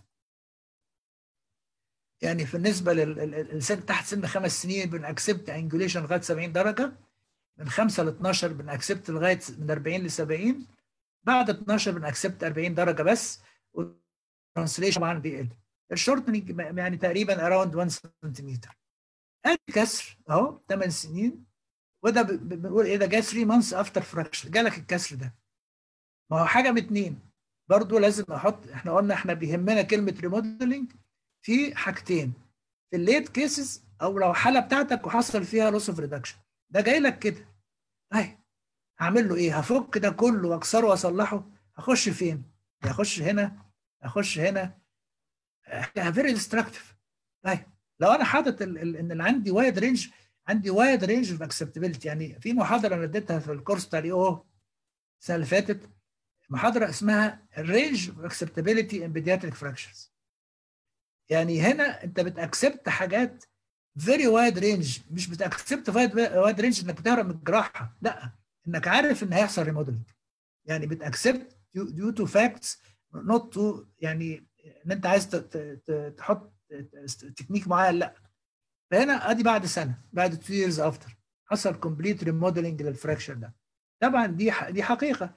يعني بالنسبه للسن تحت سن خمس سنين بنأكسبت انجليشن لغايه سبعين درجه، من خمسة ل اتناشر بنأكسبت لغايه من أربعين ل سبعين، بعد اتناشر بنأكسبت أربعين درجه بس، والترانسليشن طبعا بيقل. الشورتنج يعني تقريبا اراوند واحد سنتيمتر. ادي كسر اهو ثمان سنين، وده بنقول ايه ده؟ جاي ثلاثة مانثs افتر فراكشر جالك الكسر ده. ما هو حاجه من اتنين برضه لازم احط، احنا قلنا احنا بيهمنا كلمه ريموديلنج في حاجتين، في الليت كيسز او لو حاله بتاعتك وحصل فيها لوس اوف ريدكشن. ده جاي لك كده اهي، هعمل له ايه؟ هفك ده كله واكسره واصلحه؟ هخش فين؟ هخش هنا، هخش هنا، فيري ديستراكتيف. طيب لو انا حاطط ان اللي عندي وايد رينج، عندي وايد رينج اوف اكسبتابيلتي. يعني في محاضره انا اديتها في الكورس بتاع الاي او السنه اللي فاتت، محاضره اسمها الرينج اوف اكسبتابيلتي ان بيدياتريك فراكشرز. يعني هنا انت بتاكسبت حاجات فيري وايد رينج، مش بتاكسبت وايد رينج انك بتهرب من الجراحه، لا، انك عارف ان هيحصل ريموديلنج. يعني بتاكسبت ديو تو فاكتس نوت تو، يعني ان انت عايز تحط تكنيك معين، لا. فهنا ادي بعد سنه، بعد اتنين years افتر حصل كومبليت ريموديلنج للفراكشر ده. طبعا دي دي حقيقه،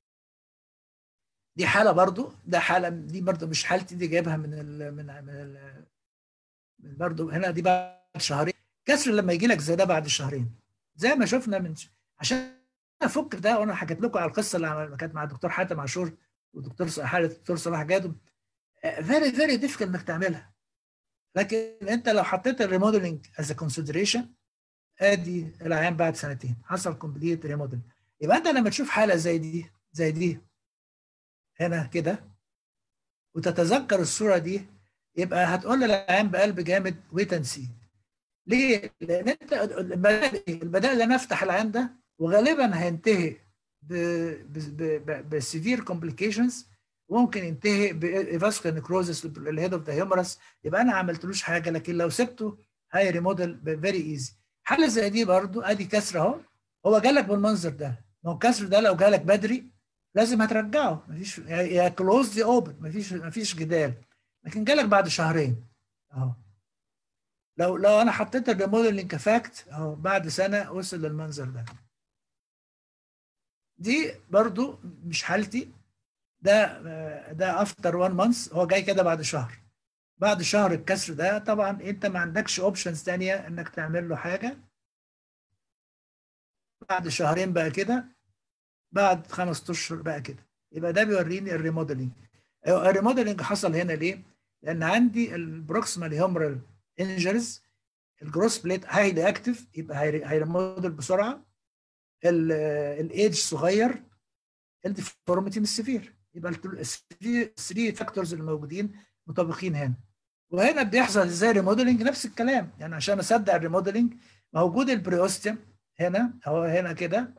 دي حاله برضو، ده حاله دي برضو مش حالتي، دي جايبها من ال من من ال برضو هنا دي بعد شهرين. كسر لما يجي لك زي ده بعد شهرين زي ما شفنا من ش... عشان افك ده، وانا حكيت لكم على القصه اللي كانت مع الدكتور حاتم عاشور والدكتور حاله الدكتور صلاح جادم، فيري فيري ديفيكلت انك تعملها. لكن انت لو حطيت الريموديلنج از كونسيدريشن، ادي العيان بعد سنتين حصل كومبليت ريموديل. يبقى انت لما تشوف حاله زي دي زي دي هنا كده وتتذكر الصوره دي، يبقى هتقول للعيان بقلب جامد ويت اند سي. ليه؟ لان انت البدائل اللي انا افتح العيان ده وغالبا هينتهي بسيفير كومبليكيشنز، وممكن ينتهي بفاسكولار نيكروزس الهيد اوف ذا هيومرس، يبقى انا ما عملتلوش حاجه. لكن لو سبته هاي ريموديل فيري ايزي. حاله زي دي برضو ادي كسر اهو، هو جالك بالمنظر ده. ما هو الكسر ده لو جالك بدري لازم هترجعه، مفيش يا كلوز يا اوبن، مفيش مفيش جدال. لكن جالك بعد شهرين اهو، لو لو انا حطيت الريموديلنج كفاكت اهو بعد سنه وصل للمنظر ده. دي برضو مش حالتي، ده ده افتر وان مانث، هو جاي كده بعد شهر. بعد شهر الكسر ده طبعا انت ما عندكش اوبشنز ثانيه انك تعمل له حاجه. بعد شهرين بقى كده، بعد خمس اشهر بقى كده، يبقى ده بيوريني الريموديلنج. الريموديلنج حصل هنا ليه؟ لان عندي البروكسيمال هيومرال انجرز، الجروس بليت هايلي اكتف، يبقى هيريموديل بسرعه. الايدج صغير، الديفورميتي مش سيفير، يبقى الثري فاكتورز اللي موجودين مطابقين هنا. وهنا بيحصل ازاي ريموديلنج؟ نفس الكلام، يعني عشان اصدق الريموديلنج موجود البريوستيوم هنا اهو، هنا كده،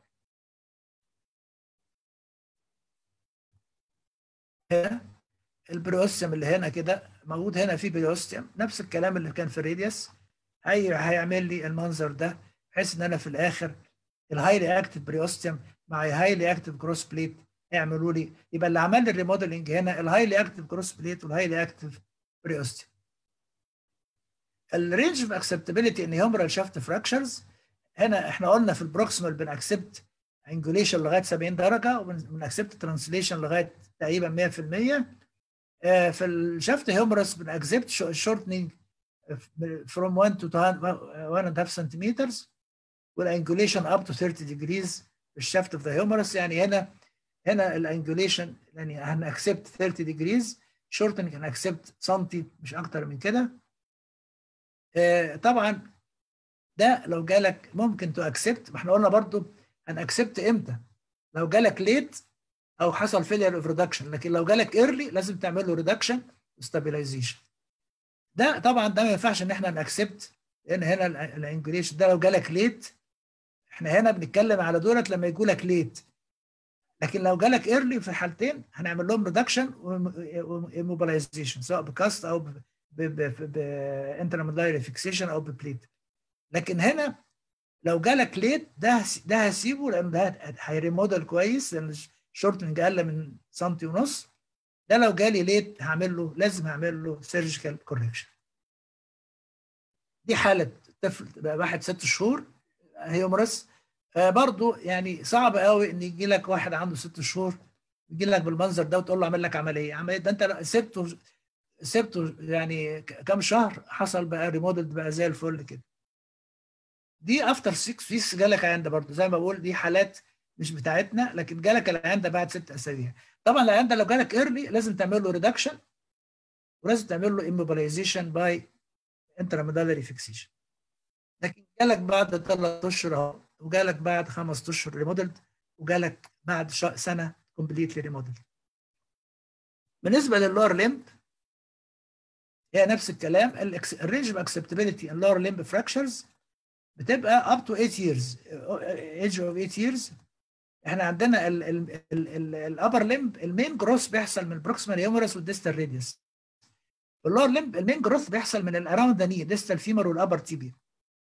هنا البريوستيوم اللي هنا كده موجود، هنا في بريوستيوم نفس الكلام اللي كان في الراديوس، هي هيعمل لي المنظر ده، بحيث ان انا في الاخر الهايلي اكتف بريوستيوم مع الهايلي اكتف جروس بليت يعملوا لي، يبقى اللي عمل لي الريموديلنج هنا الهايلي اكتف جروس بليت والهايلي اكتف بريوستيوم. الرينج اوف اكسبتابيلتي ان هيومرال شافت فراكشرز، هنا احنا قلنا في البروكسيمال بنأكسبت انجوليشن لغايه سبعين درجه، وبنأكسبت ترانسليشن لغايه تقريبا مية في المية. في الشافت هيومرس بنأكسبت شورتنج from one to one and a half centimeters، والانجوليشن up to thirty degrees في الشافت اوف ذا هيومرس. يعني هنا هنا الانجوليشن يعني هنأكسبت thirty degrees، شورتنج هنأكسبت سنتي مش اكتر من كده. طبعا ده لو جالك ممكن تو اكسبت، ما احنا قلنا برضو هنأكسبت امتى؟ لو جالك ليت او حصل فيلير اوف ريدكشن، لكن لو جالك ايرلي لازم تعمل له ريدكشن وستابيلايزيشن. ده طبعا ده ما ينفعش ان احنا نأكسبت، لان هنا الانجوليشن ده لو جالك ليت، احنا هنا بنتكلم على دولت لما يجوا لك ليت، لكن لو جالك ايرلي في الحالتين هنعمل لهم ريدكشن وموبيلايزيشن، سواء بكاست او بانتراميدايري فيكسيشن او ببليت. لكن هنا لو جالك ليت ده ده هسيبه، لان ده هيريموديل كويس، لان الشورتنج اقل من سنتي ونص. ده لو جالي ليت هعمل له، لازم هعمل له سيرجيكال كوركشن. دي حاله طفل بقى واحد ست شهور هيومرس، آه برضو يعني صعب قوي ان يجي لك واحد عنده ست شهور يجي لك بالمنظر ده وتقول له اعمل لك عمليه عمليه ده انت سبته سبته يعني كام شهر حصل بقى ريموديل بقى زي الفل كده. دي افتر ستة ويكس جالك عيان ده برضه زي ما بقول، دي حالات مش بتاعتنا، لكن جالك العيان ده بعد ست اسابيع. طبعا العيان ده لو جالك ايرلي لازم تعمل له ريدكشن، ولازم تعمل له اموبيلايزيشن باي انتراميدالري فيكسيشن. لكن جالك بعد ثلاث اشهر اهو، وجالك بعد خمس اشهر ريموديلد، وجالك بعد سنه كومبليتلي ريموديلد. بالنسبه لللور ليمب هي نفس الكلام، الرينج اوف اكسبتابيلتي اللور ليمب فراكشرز بتبقى up to eight years age of eight years. احنا عندنا الابر ليمب المين جروث بيحصل من البروكسيمال هيومرس والديستال راديوس. اللور ليمب المين جروث بيحصل من الاراوند ذا ني، ديستال فيمر والابر تيبيا.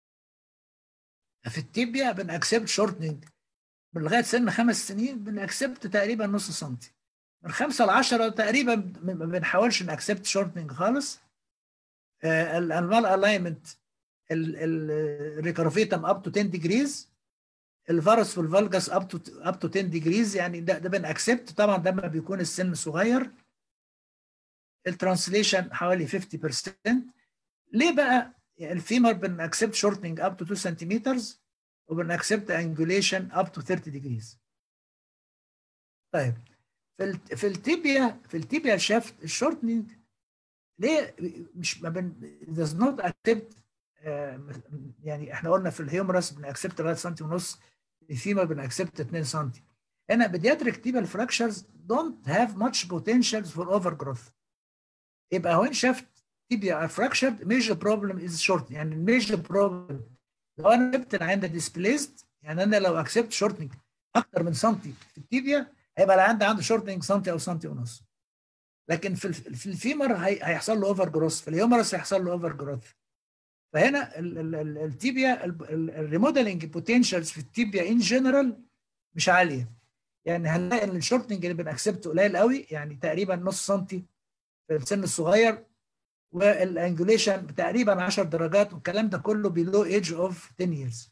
في التيبيا بنأكسبت شورتنج من لغايه سن خمس سنين، بنأكسبت تقريبا نص سنتي. من خمسه ل عشره تقريبا ما بنحاولش نأكسبت شورتنج خالص. الانمال الاينمنت الريكارفيتم اب تو ten degrees، الفارس والفالجاس اب تو اب تو ten degrees، يعني ده ده بنأكسبت طبعا ده ما بيكون السن صغير. الترانسليشن حوالي خمسين بالمية. ليه بقى الفيمر بنأكسبت شورتنج اب تو two centimeters وبنأكسبت انجوليشن اب تو thirty degrees؟ طيب في في التيبيا في التيبيا شافت الشورتنج ليه مش ما بن does not accept؟ آه يعني احنا قلنا في الهيومرس بنأكسبت لغايه سنتي ونص، الفيمر بنأكسبت اتنين سنتي. هنا pediatric tibial fractures don't have much potential for overgrowth. يبقى وين شافت tibia fractured major problem is short، يعني الميجر بروبلم لو انا جبت العين ده displaced، يعني انا لو اكسبت شورتنج اكتر من سنتي في التيبيا هيبقى العين ده عنده شورتنج سنتي او سنتي ونص. لكن في في الفيمر هيحصل له اوفر جروث، في الهيومرس هيحصل له اوفر جروث. فهنا التيبيا الريموديلنج بوتنشالز في التيبيا ان جنرال مش عاليه، يعني هنلاقي ان الشورتنج اللي بنأكسبته قليل قوي، يعني تقريبا نص سنتي في السن الصغير، والانجوليشن تقريبا عشر درجات، والكلام ده كله below age of عشرة years.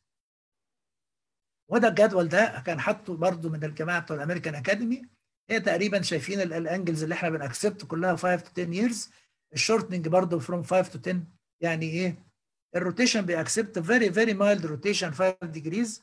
وده الجدول ده كان حاطه برضو من الجماعه بتوع الامريكان اكاديمي. هي تقريبا شايفين الانجلز اللي احنا بنأكسبت كلها خمسة to عشرة years. الشورتنج برضو from خمسة to عشرة. يعني ايه؟ الروتيشن بيأكسبت very very mild rotation خمسة degrees.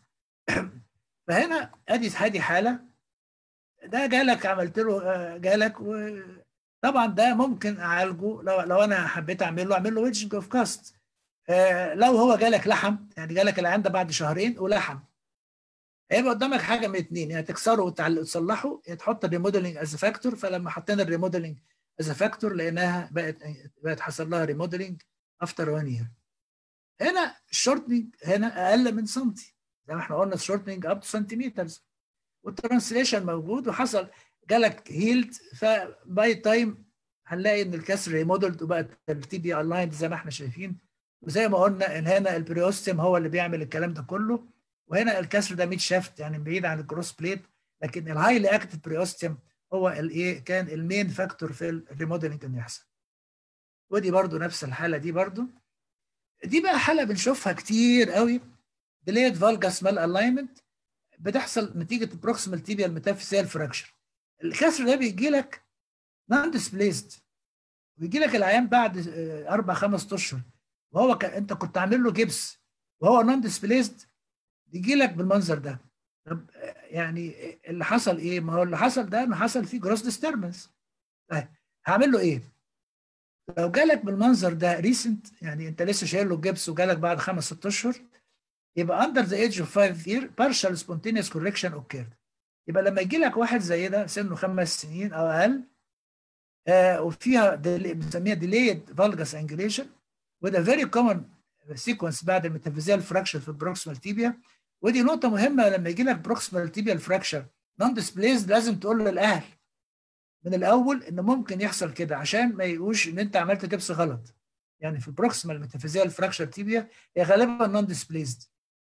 فهنا ادي ادي حاله، ده جالك عملت له جالك، وطبعا ده ممكن اعالجه لو لو انا حبيت اعمل له اعمل له ويدجنج اوف كاست. لو هو جالك لحم، يعني جالك العيان ده بعد شهرين ولحم، هيبقى قدامك حاجه من اثنين، يا تكسره وتصلحه يا تحط الريموديلنج از فاكتور. فلما حطينا الريموديلنج از فاكتور لقيناها بقت بقت حصل لها ريموديلنج افتر وان يير. هنا الشورتنج هنا اقل من سنتي، زي ما احنا قلنا الشورتنج اب تو سنتيمترز، والترانسليشن موجود وحصل جالك هيلد. فباي تايم هنلاقي ان الكسر ريمودلد وبقت التيبيا الايند زي ما احنا شايفين. وزي ما قلنا ان هنا البريوستيم هو اللي بيعمل الكلام ده كله، وهنا الكسر ده ميد شافت يعني بعيد عن الجروس بليت، لكن الهايلي اكتف بريوستيم هو الايه كان المين فاكتور في الريموديلنج انه يحصل. ودي برضو نفس الحاله دي برضو. دي بقى حاله بنشوفها كتير قوي، ديليد فالجاس مال الاينمنت، بتحصل نتيجه البروكسيمال تيبيال ميتافيسيال فراكشر. الكسر ده بيجي لك نون ديسبليسد، ويجي لك العيان بعد اربع خمس اشهر وهو ك... انت كنت عامل له جبس وهو نون ديسبليسد، يجي لك بالمنظر ده. طب يعني اللي حصل ايه؟ ما هو اللي حصل ده انه حصل فيه جروس ديستربنس. طيب هعمل له ايه؟ لو جالك بالمنظر ده ريسنت، يعني انت لسه شايل له الجبس وجالك بعد خمس ست اشهر، يبقى under the age of five year partial spontaneous correction occurred. يبقى لما يجي لك واحد زي ده سنه خمس سنين او اقل، آه وفيها بنسميها delayed valgus angulation، وده very common sequence بعد الميتافيزيال فراكشر في البروكسيمال تيبيا. ودي نقطة مهمة، لما يجي لك بروكسيمال تيبيال فراكشر نون ديسبليسد لازم تقول للأهل من الأول إن ممكن يحصل كده، عشان ما يقولوش إن أنت عملت جبس غلط. يعني في البروكسيمال ميتافيزيال فراكشر تيبيا هي غالبا نون ديسبليسد،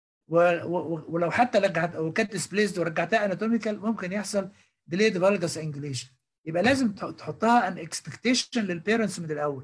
ولو حتى رجعت او كانت ديسبليسد ورجعتها اناتوميكال ممكن يحصل ديليد فالجاس انجليشن. يبقى لازم تحطها ان اكسبكتيشن للبيرنتس من الاول،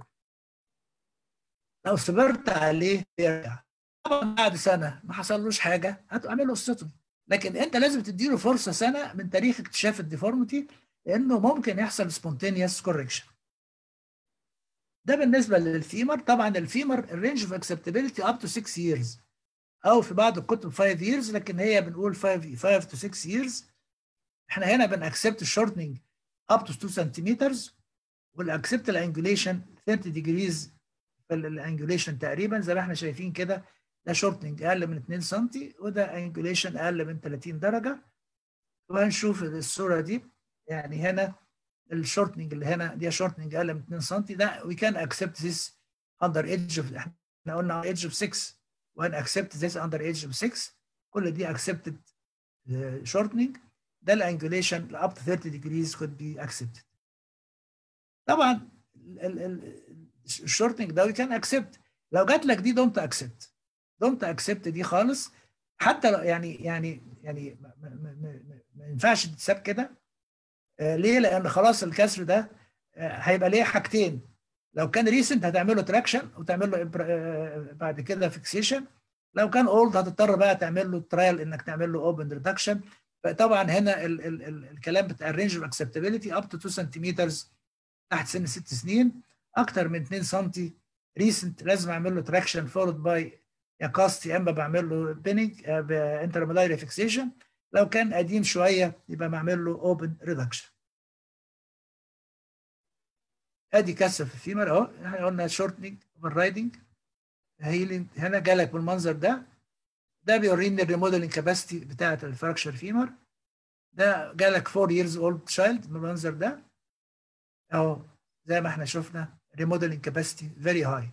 لو صبرت عليه يرجع. طبعا بعد سنه ما حصلوش حاجه هتعمل له استوتومي، لكن انت لازم تديله فرصه سنه من تاريخ اكتشاف الديفورميتي، لانه ممكن يحصل سبونتينيوس كوركشن. ده بالنسبه للفيمر. طبعا الفيمر الرينج اوف اكسبتابيلتي اب تو ستة ييرز، او في بعض الكتب خمسة years، لكن هي بنقول خمسة to ستة years. احنا هنا بنأكسبت الشورتنج up to two centimeters، والاكسبت الانجوليشن ثلاثين degrees في الانجوليشن تقريبا زي ما احنا شايفين كده. ده شورتنج اقل من اتنين سم، وده انجوليشن اقل من ثلاثين درجه. وهنشوف الصوره دي، يعني هنا الشورتنج اللي هنا دي شورتنج اقل من اتنين سم، ده we can accept this under age of، احنا قلنا age of ستة، وان accept this under age of ستة. كل دي accepted uh, shortening. ده الانجوليشن up to thirty degrees could be accepted. طبعا الشورتنج ده we can accept. لو جات لك دي don't accept، don't accept دي خالص. حتى يعني يعني يعني ما, ما, ما, ما ينفعش تتساب كده. آه ليه؟ لان خلاص الكسر ده آه هيبقى ليه حاجتين. لو كان ريسنت هتعمل له تراكشن وتعمل له آه بعد كده فيكسيشن. لو كان اولد هتضطر بقى تعمل له ترايل انك تعمل له اوبن ريدكشن. فطبعا هنا ال ال ال الكلام بتاع الرينج اوف اكسبتابيلتي اب تو اتنين سنتيمتر تحت سن ست سنين، اكتر من اتنين سم ريسنت لازم اعمل له تراكشن فولد باي يا كاست يا اما بعمل له بيننج بانترمودايري فيكسيشن. لو كان قديم شويه يبقى بعمل له اوبن ريدكشن. ادي كسر في الفيمر اهو، احنا قلنا شورتنج اوفر رايدنج هيلينج. هنا جالك بالمنظر ده، ده بيوريني الريموديلنج كاباسيتي بتاعه الفراكشر فيمر. ده جالك فور years old child بالمنظر ده اهو، زي ما احنا شفنا ريموديلنج كاباسيتي فيري هاي.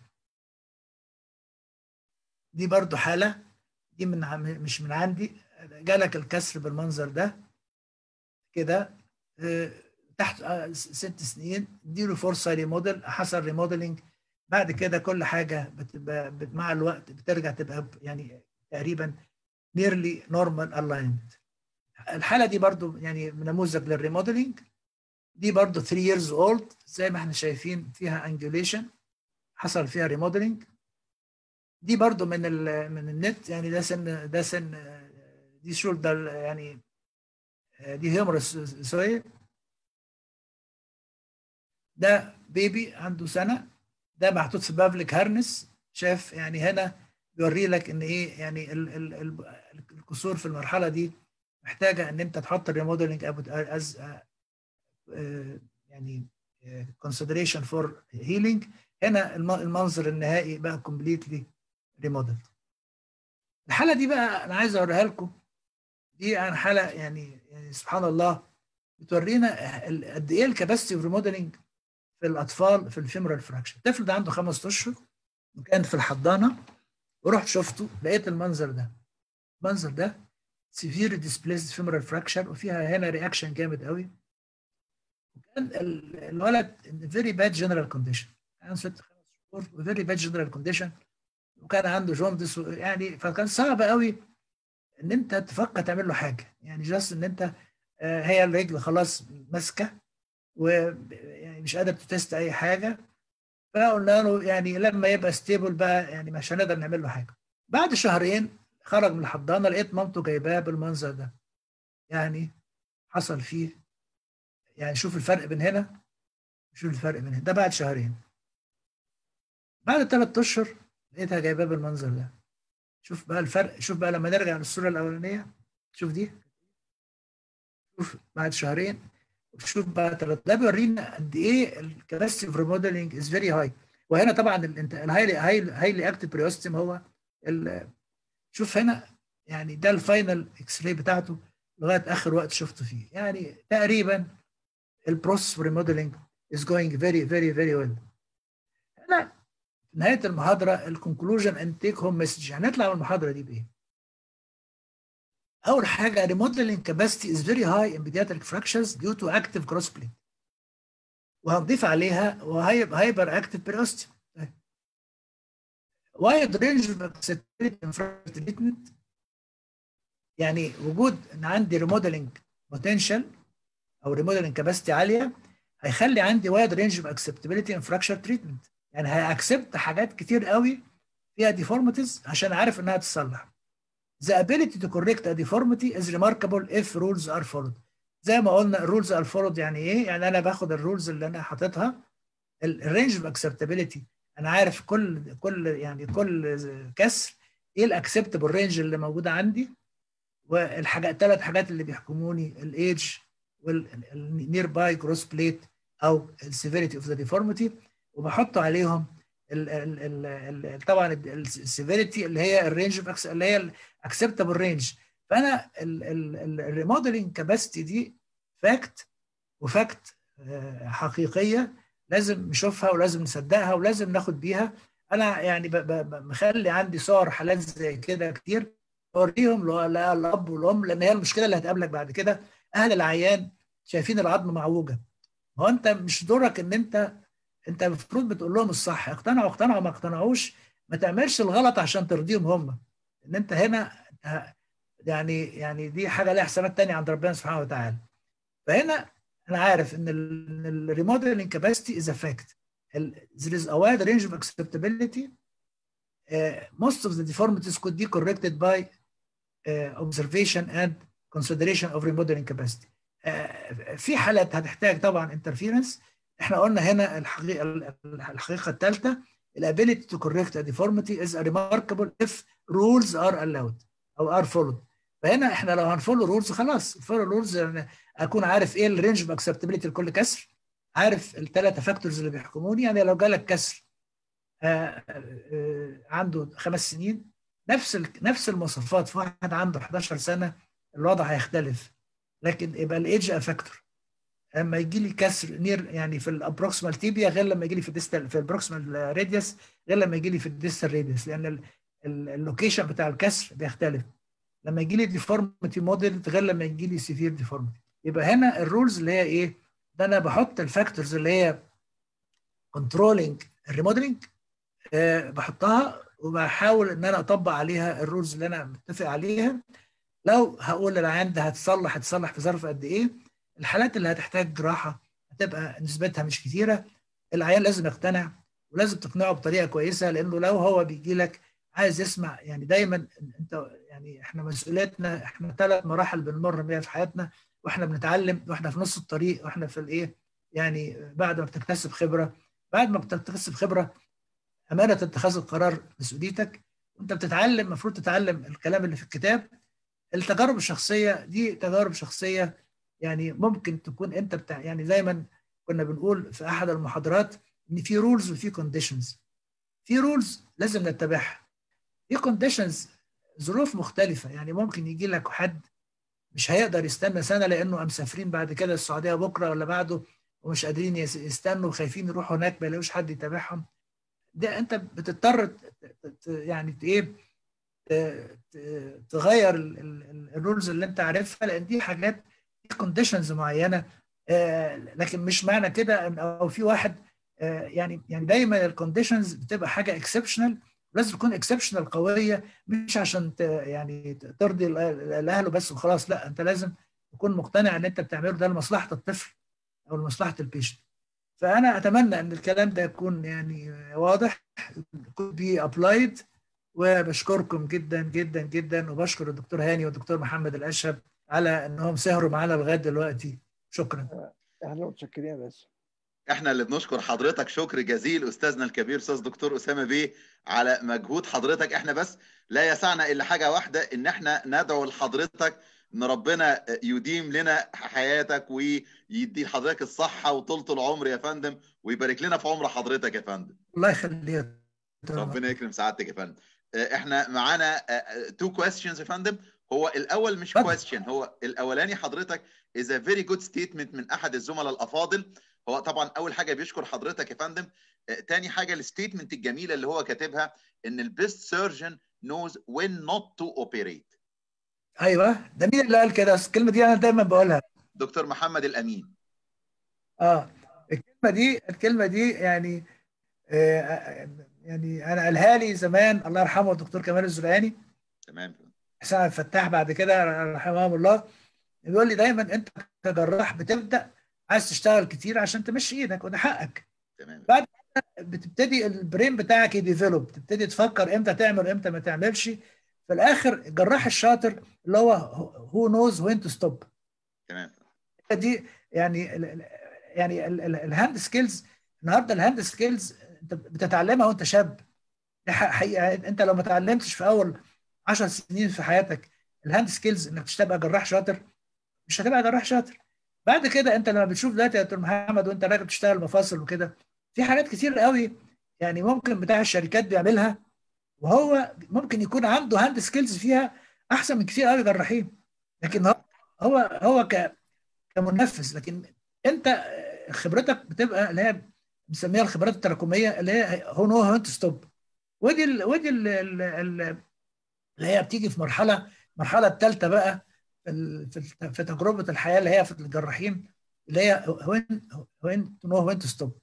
دي برضو حاله، دي من مش من عندي، جالك الكسر بالمنظر ده كده اه تحت اه ست سنين، اديله فرصه ريموديل، حصل ريموديلنج. بعد كده كل حاجه بتبقى مع الوقت بترجع تبقى يعني تقريبا نيرلي نورمال الاينمنت. الحاله دي برضو يعني نموذج للريموديلنج. دي برضو ثري years old زي ما احنا شايفين، فيها انجوليشن حصل فيها ريموديلنج. دي برضو من ال من النت، يعني ده سن ده سن دي شولدر، يعني دي هيومرس سوري. ده بيبي عنده سنه، ده محطوط في بافليك هارنس. شاف يعني هنا بيوري لك ان ايه، يعني ال ال ال الكسور في المرحله دي محتاجه ان انت تحط الريموديلنج از يعني consideration for healing. هنا المنظر النهائي بقى completely remodeled. الحاله دي بقى انا عايز اوريها لكم، دي عن حاله يعني, يعني سبحان الله بتورينا قد ايه الكباسيتي اوف ريموديلنج في الاطفال في الفيمورال فراكشر. الطفل ده عنده خمس اشهر وكان في الحضانه، ورحت شفته لقيت المنظر ده. المنظر ده سيفير ديسبليسد فيمورال فراكشر، وفيها هنا رياكشن جامد قوي. وكان الولد فيري باد جنرال كونديشن، عنده ست خمس شهور وفيري باد جنرال كونديشن، وكان عنده جوندس يعني. فكان صعب قوي ان انت تفكر تعمل له حاجه، يعني جاست ان انت آه هي الرجل خلاص ماسكه ويعني مش قادر تتست اي حاجه. فقلنا له يعني لما يبقى ستيبل بقى يعني مش هنقدر نعمل له حاجه. بعد شهرين خرج من الحضانه، لقيت مامته جايباه بالمنظر ده. يعني حصل فيه، يعني شوف الفرق بين هنا، شوف الفرق بين هنا، ده بعد شهرين. بعد ثلاث اشهر لقيتها جايباه بالمنظر ده. شوف بقى الفرق، شوف بقى لما نرجع للصوره الاولانيه، شوف دي، شوف بعد شهرين، شوف بقى ثلاث. ده بيورينا قد ايه الكباسيتي اوف ريموديلنج از فيري هاي. وهنا طبعا الهايلي هايلي اكتف بريوستيم هو ال شوف هنا يعني ده الفاينل اكس راي بتاعته لغايه اخر وقت شفته فيه. يعني تقريبا البروسيس ريموديلنج از جوينج فيري فيري فيري ويل. هنا في نهايه المحاضره الكونكلوجن اند تيك هوم مسج، هنطلع من المحاضره دي بايه؟ اول حاجه remodeling capacity is very high in pediatric fractures due to active cross plate، وهنضيف عليها وهايبر اكتف بريوستيوم. وايد رينج تريتمنت، يعني وجود ان عندي ريموديلنج بوتنشال او ريموديلنج كاباسيتي عاليه هيخلي عندي وايد رينج اوف اكسبتابيلتي ان فراكشر تريتمنت، يعني هاكسبت حاجات كتير قوي فيها ديفورميتيز عشان عارف انها تتصلح. The ability to correct a deformity is remarkable if rules are followed. زي ما قلنا الرولز ار فولود يعني ايه؟ يعني انا باخد الرولز اللي انا حاططها، الرينج اوف اكسبتابيلتي، انا عارف كل كل يعني كل كسر ايه الاكسبتبل رينج اللي موجوده عندي، والحاجات ثلاث حاجات اللي بيحكموني الايدج والنير باي كروس بليت او السيفيريتي اوف ذا ديفورميتي، وبحط عليهم ال ال ال طبعا السيفيريتي اللي هي الرينج اللي هي الاكسبتبل رينج. فانا الريموديلنج كاباسيتي دي فاكت، وفاكت حقيقيه لازم نشوفها ولازم نصدقها ولازم ناخد بيها. انا يعني مخلي عندي صور حالات زي كده كتير، اوريهم للاب والام، لان هي المشكله اللي هتقابلك بعد كده. اهل العيان شايفين العظم معوجه، هو انت مش دورك ان انت انت المفروض بتقول لهم الصح، اقتنعوا اقتنعوا ما اقتنعوش ما تعملش الغلط عشان ترضيهم هم. ان انت هنا يعني يعني دي حاجه لها حسابات ثانيه عند ربنا سبحانه وتعالى. فهنا انا عارف ان الريموديلنج كاباسيتي از ا فاكت. there is a wide range of acceptability. Uh, most of the deformities could be corrected by uh, observation and consideration of remodeling capacity. Uh, في حالات هتحتاج طبعا interference. احنا قلنا هنا الحقيقه الحقيقه الثالثه الability to correct a deformity is remarkable if rules are allowed او are followed. فهنا احنا لو هنفولو رولز خلاص، فولو رولز يعني اكون عارف ايه الرينج اوف اكسبتابيلتي لكل كسر، عارف الثلاثه فاكتورز اللي بيحكموني. يعني لو جالك كسر آآ آآ عنده خمس سنين نفس نفس المواصفات في واحد عنده حداشر سنه الوضع هيختلف، لكن يبقى الايدج افاكتور. اما يجي لي كسر نير يعني في الابروكسيمال تيبيا غير لما يجي لي في الديستال في البروكسيمال راديوس غير لما يجي لي في الديستال راديوس، لان اللوكيشن بتاع الكسر بيختلف. لما يجي لي ديفورميتي موديل غير لما يجي لي سيفير ديفورميتي. يبقى هنا الرولز اللي هي ايه؟ ده انا بحط الفاكتورز اللي هي كنترولينج الريموديلنج أه بحطها وبحاول ان انا اطبق عليها الرولز اللي انا متفق عليها. لو هقول العيان ده هتصلح هتصلح في ظرف قد ايه؟ الحالات اللي هتحتاج جراحه هتبقى نسبتها مش كتيره. العيان لازم يقتنع ولازم تقنعه بطريقه كويسه، لانه لو هو بيجي لك عايز يسمع، يعني دايما انت يعني احنا مسؤوليتنا، احنا ثلاث مراحل بنمر بيها في حياتنا واحنا بنتعلم، واحنا في نص الطريق، واحنا في الايه يعني بعد ما بتكتسب خبره. بعد ما بتكتسب خبره، امانه اتخاذ القرار مسؤوليتك، وانت بتتعلم المفروض تتعلم الكلام اللي في الكتاب. التجارب الشخصيه دي تجارب شخصيه، يعني ممكن تكون انت بتاع، يعني دايما كنا بنقول في احد المحاضرات ان في رولز وفي كونديشنز. في رولز لازم نتبعها، في كونديشنز ظروف مختلفه. يعني ممكن يجي لك حد مش هيقدر يستنى سنه لانه مسافرين بعد كده السعوديه بكره ولا بعده، ومش قادرين يستنوا وخايفين يروحوا هناك ما يلاقوش حد يتابعهم. ده انت بتضطر يعني ايه تغير الرولز اللي انت عارفها، لان دي حاجات في كونديشنز معينه. لكن مش معنى كده ان او في واحد يعني يعني دايما الكونديشنز بتبقى حاجه اكسبشنال، لازم تكون اكسبشنال قويه، مش عشان يعني ترضي الاهل بس وخلاص. لا، انت لازم تكون مقتنع ان انت بتعمله ده لمصلحه الطفل او لمصلحه البيشنت. فانا اتمنى ان الكلام ده يكون يعني واضح، يكون بي ابلايد. وبشكركم جدا جدا جدا، وبشكر الدكتور هاني والدكتور محمد الاشهب على انهم سهروا معانا لغايه دلوقتي. شكرا. احنا متشكرين يا باشا. احنا اللي بنشكر حضرتك شكر جزيل استاذنا الكبير استاذ دكتور اسامه بيه على مجهود حضرتك. احنا بس لا يسعنا الا حاجه واحده، ان احنا ندعو لحضرتك ان ربنا يديم لنا حياتك ويدي لحضرتك الصحه وطولة العمر يا فندم، ويبارك لنا في عمر حضرتك يا فندم. الله يخليك. ربنا يكرم سعادتك يا فندم. احنا معانا تو كويستشنز يا فندم. هو الاول مش كويستشن، هو الاولاني حضرتك is a very good statement من احد الزملاء الافاضل. هو طبعا اول حاجه بيشكر حضرتك يا فندم. تاني حاجه الستيتمنت الجميله اللي هو كاتبها ان البيست سيرجن knows when not to operate. ايوه، ده مين اللي قال كده؟ الكلمه دي انا دايما بقولها. دكتور محمد الامين. اه الكلمه دي الكلمه دي يعني آه يعني انا قالها لي زمان الله يرحمه الدكتور كمال الزرقاني. تمام. حسام عبد الفتاح بعد كده رحمه الله، بيقول لي دايما انت كجراح بتبدا عايز تشتغل كتير عشان تمشي ايدك، وده حقك. تمام. بعد كده بتبتدي البرين بتاعك يديفلوب، تبتدي تفكر امتى تعمل امتى ما تعملش. في الاخر الجراح الشاطر اللي هو هو نوز وين تو ستوب. تمام. دي يعني ال يعني الهاند سكيلز. النهارده الهاند سكيلز انت بتتعلمها وانت شاب. دي حقيقه، انت لو ما اتعلمتش في اول عشر سنين في حياتك الهاند سكيلز انك تبقى جراح شاطر، مش هتبقى جراح شاطر. بعد كده انت لما بتشوف دلوقتي يا دكتور محمد وانت راجل بتشتغل مفاصل وكده، في حاجات كتير قوي يعني ممكن بتاع الشركات بيعملها، وهو ممكن يكون عنده هاند سكيلز فيها احسن من كتير قوي جراحين. لكن هو هو هو ك كمنفذ. لكن انت خبرتك بتبقى اللي هي بنسميها الخبرات التراكميه، اللي هي هو نو هاو تو ستوب. ودي ال ودي ال ال ال اللي هي بتيجي في مرحله المرحله الثالثه بقى في في في تجربه الحياه اللي هي في الجراحين، اللي هي وين وين تو نو وين تو ستوب،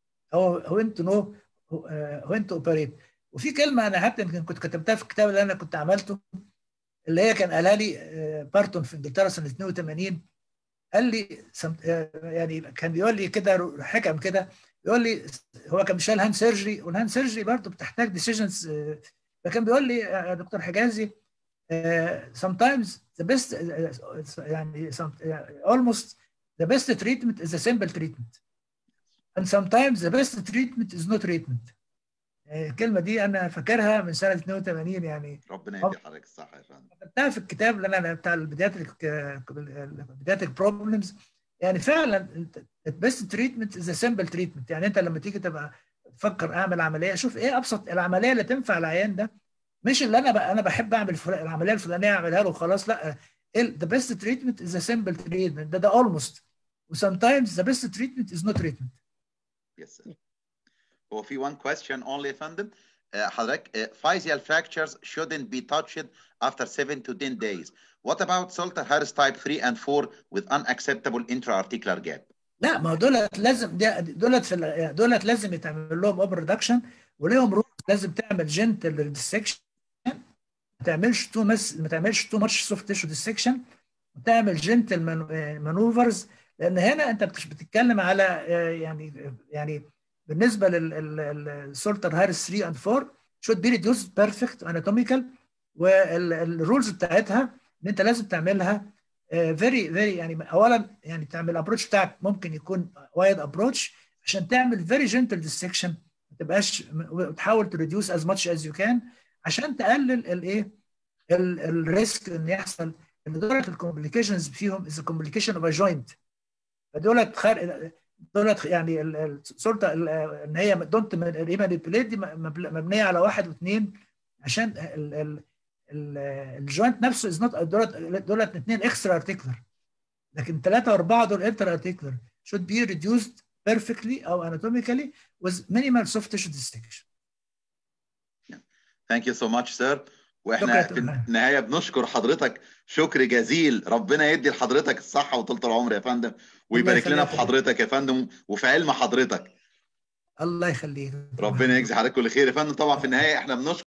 او وين تو نو وين تو اوبريت. وفي كلمه انا حتى يمكن كنت كتبتها في الكتاب اللي انا كنت عملته، اللي هي كان قالها لي بارتون في انجلترا سنه اثنين وثمانين. قال لي يعني كان بيقول لي كده حكم كده، بيقول لي هو كان شايل هاند سيرجري، والهاند سيرجري برضه بتحتاج ديسيجنز. فكان بيقول لي يا دكتور حجازي sometimes the best يعني almost the best treatment is a simple treatment and sometimes the best treatment is no treatment. الكلمه دي انا فاكرها من سنه اثنين وثمانين يعني. ربنا يدي حضرتك الصحه يا فندم. كتبتها في الكتاب اللي انا بتاع البيدياتريك البيدياتريك بروبلمز. يعني فعلا البيست تريتمنت از سمبل تريتمنت. يعني انت لما تيجي تبقى تفكر اعمل عمليه، شوف ايه ابسط العمليه اللي تنفع العيان ده، مش اللي انا بقى انا بحب اعمل العمليه الفلانيه اعملها له وخلاص. لا، the best treatment is a simple treatment. ده ده almost و sometimes the best treatment is no treatment. Yes sir. هو في one question only يا فندم. حضرتك facial fractures shouldn't be touched after seven to ten days. What about Salter Harris type three and four with unacceptable intra-articular gap? لا، ما هو دولت لازم دولت في دولت لازم يتعمل لهم اوبر ريدكشن، وليهم رولز. لازم تعمل جنتل ديسكشن، ما تعملش تو مس ما تعملش تو ماتش سوفت تيشو ديسكشن، وتعمل جنتل مانوفرز. لان هنا انت بتتكلم على يعني يعني بالنسبه للسولتر هارس ثلاثة and أربعة should be reduced perfect anatomical، والرولز بتاعتها ان انت لازم تعملها فيري فيري يعني اولا يعني تعمل الابروتش بتاعك ممكن يكون وايد ابروتش عشان تعمل فيري جنتل ديسكشن، ما تبقاش تحاول تريديوس از ماتش از يو كان عشان تقلل الايه الريسك ان يحصل ان دولت الكومبليكيشنز فيهم از كومبليكيشن اوف ا جوينت. فدولت خارج دولت يعني السلطه ان هي دونت ريمانيبيوليت دي مبنيه على واحد واثنين عشان الجوينت نفسه از نوت دولت دولت اثنين اكسترا ارتيكولر، لكن ثلاثه واربعه دول انتر ارتيكولر should be reduced perfectly او anatomically with minimal soft tissue dissection. Thank you so much sir. واحنا في النهايه بنشكر حضرتك شكر جزيل، ربنا يدي لحضرتك الصحه وطول العمر يا فندم، ويبارك لنا في حضرتك يا فندم وفي علم حضرتك. الله يخليك، ربنا يجزي حضرتك كل خير يا فندم. طبعا في النهايه احنا بنشكر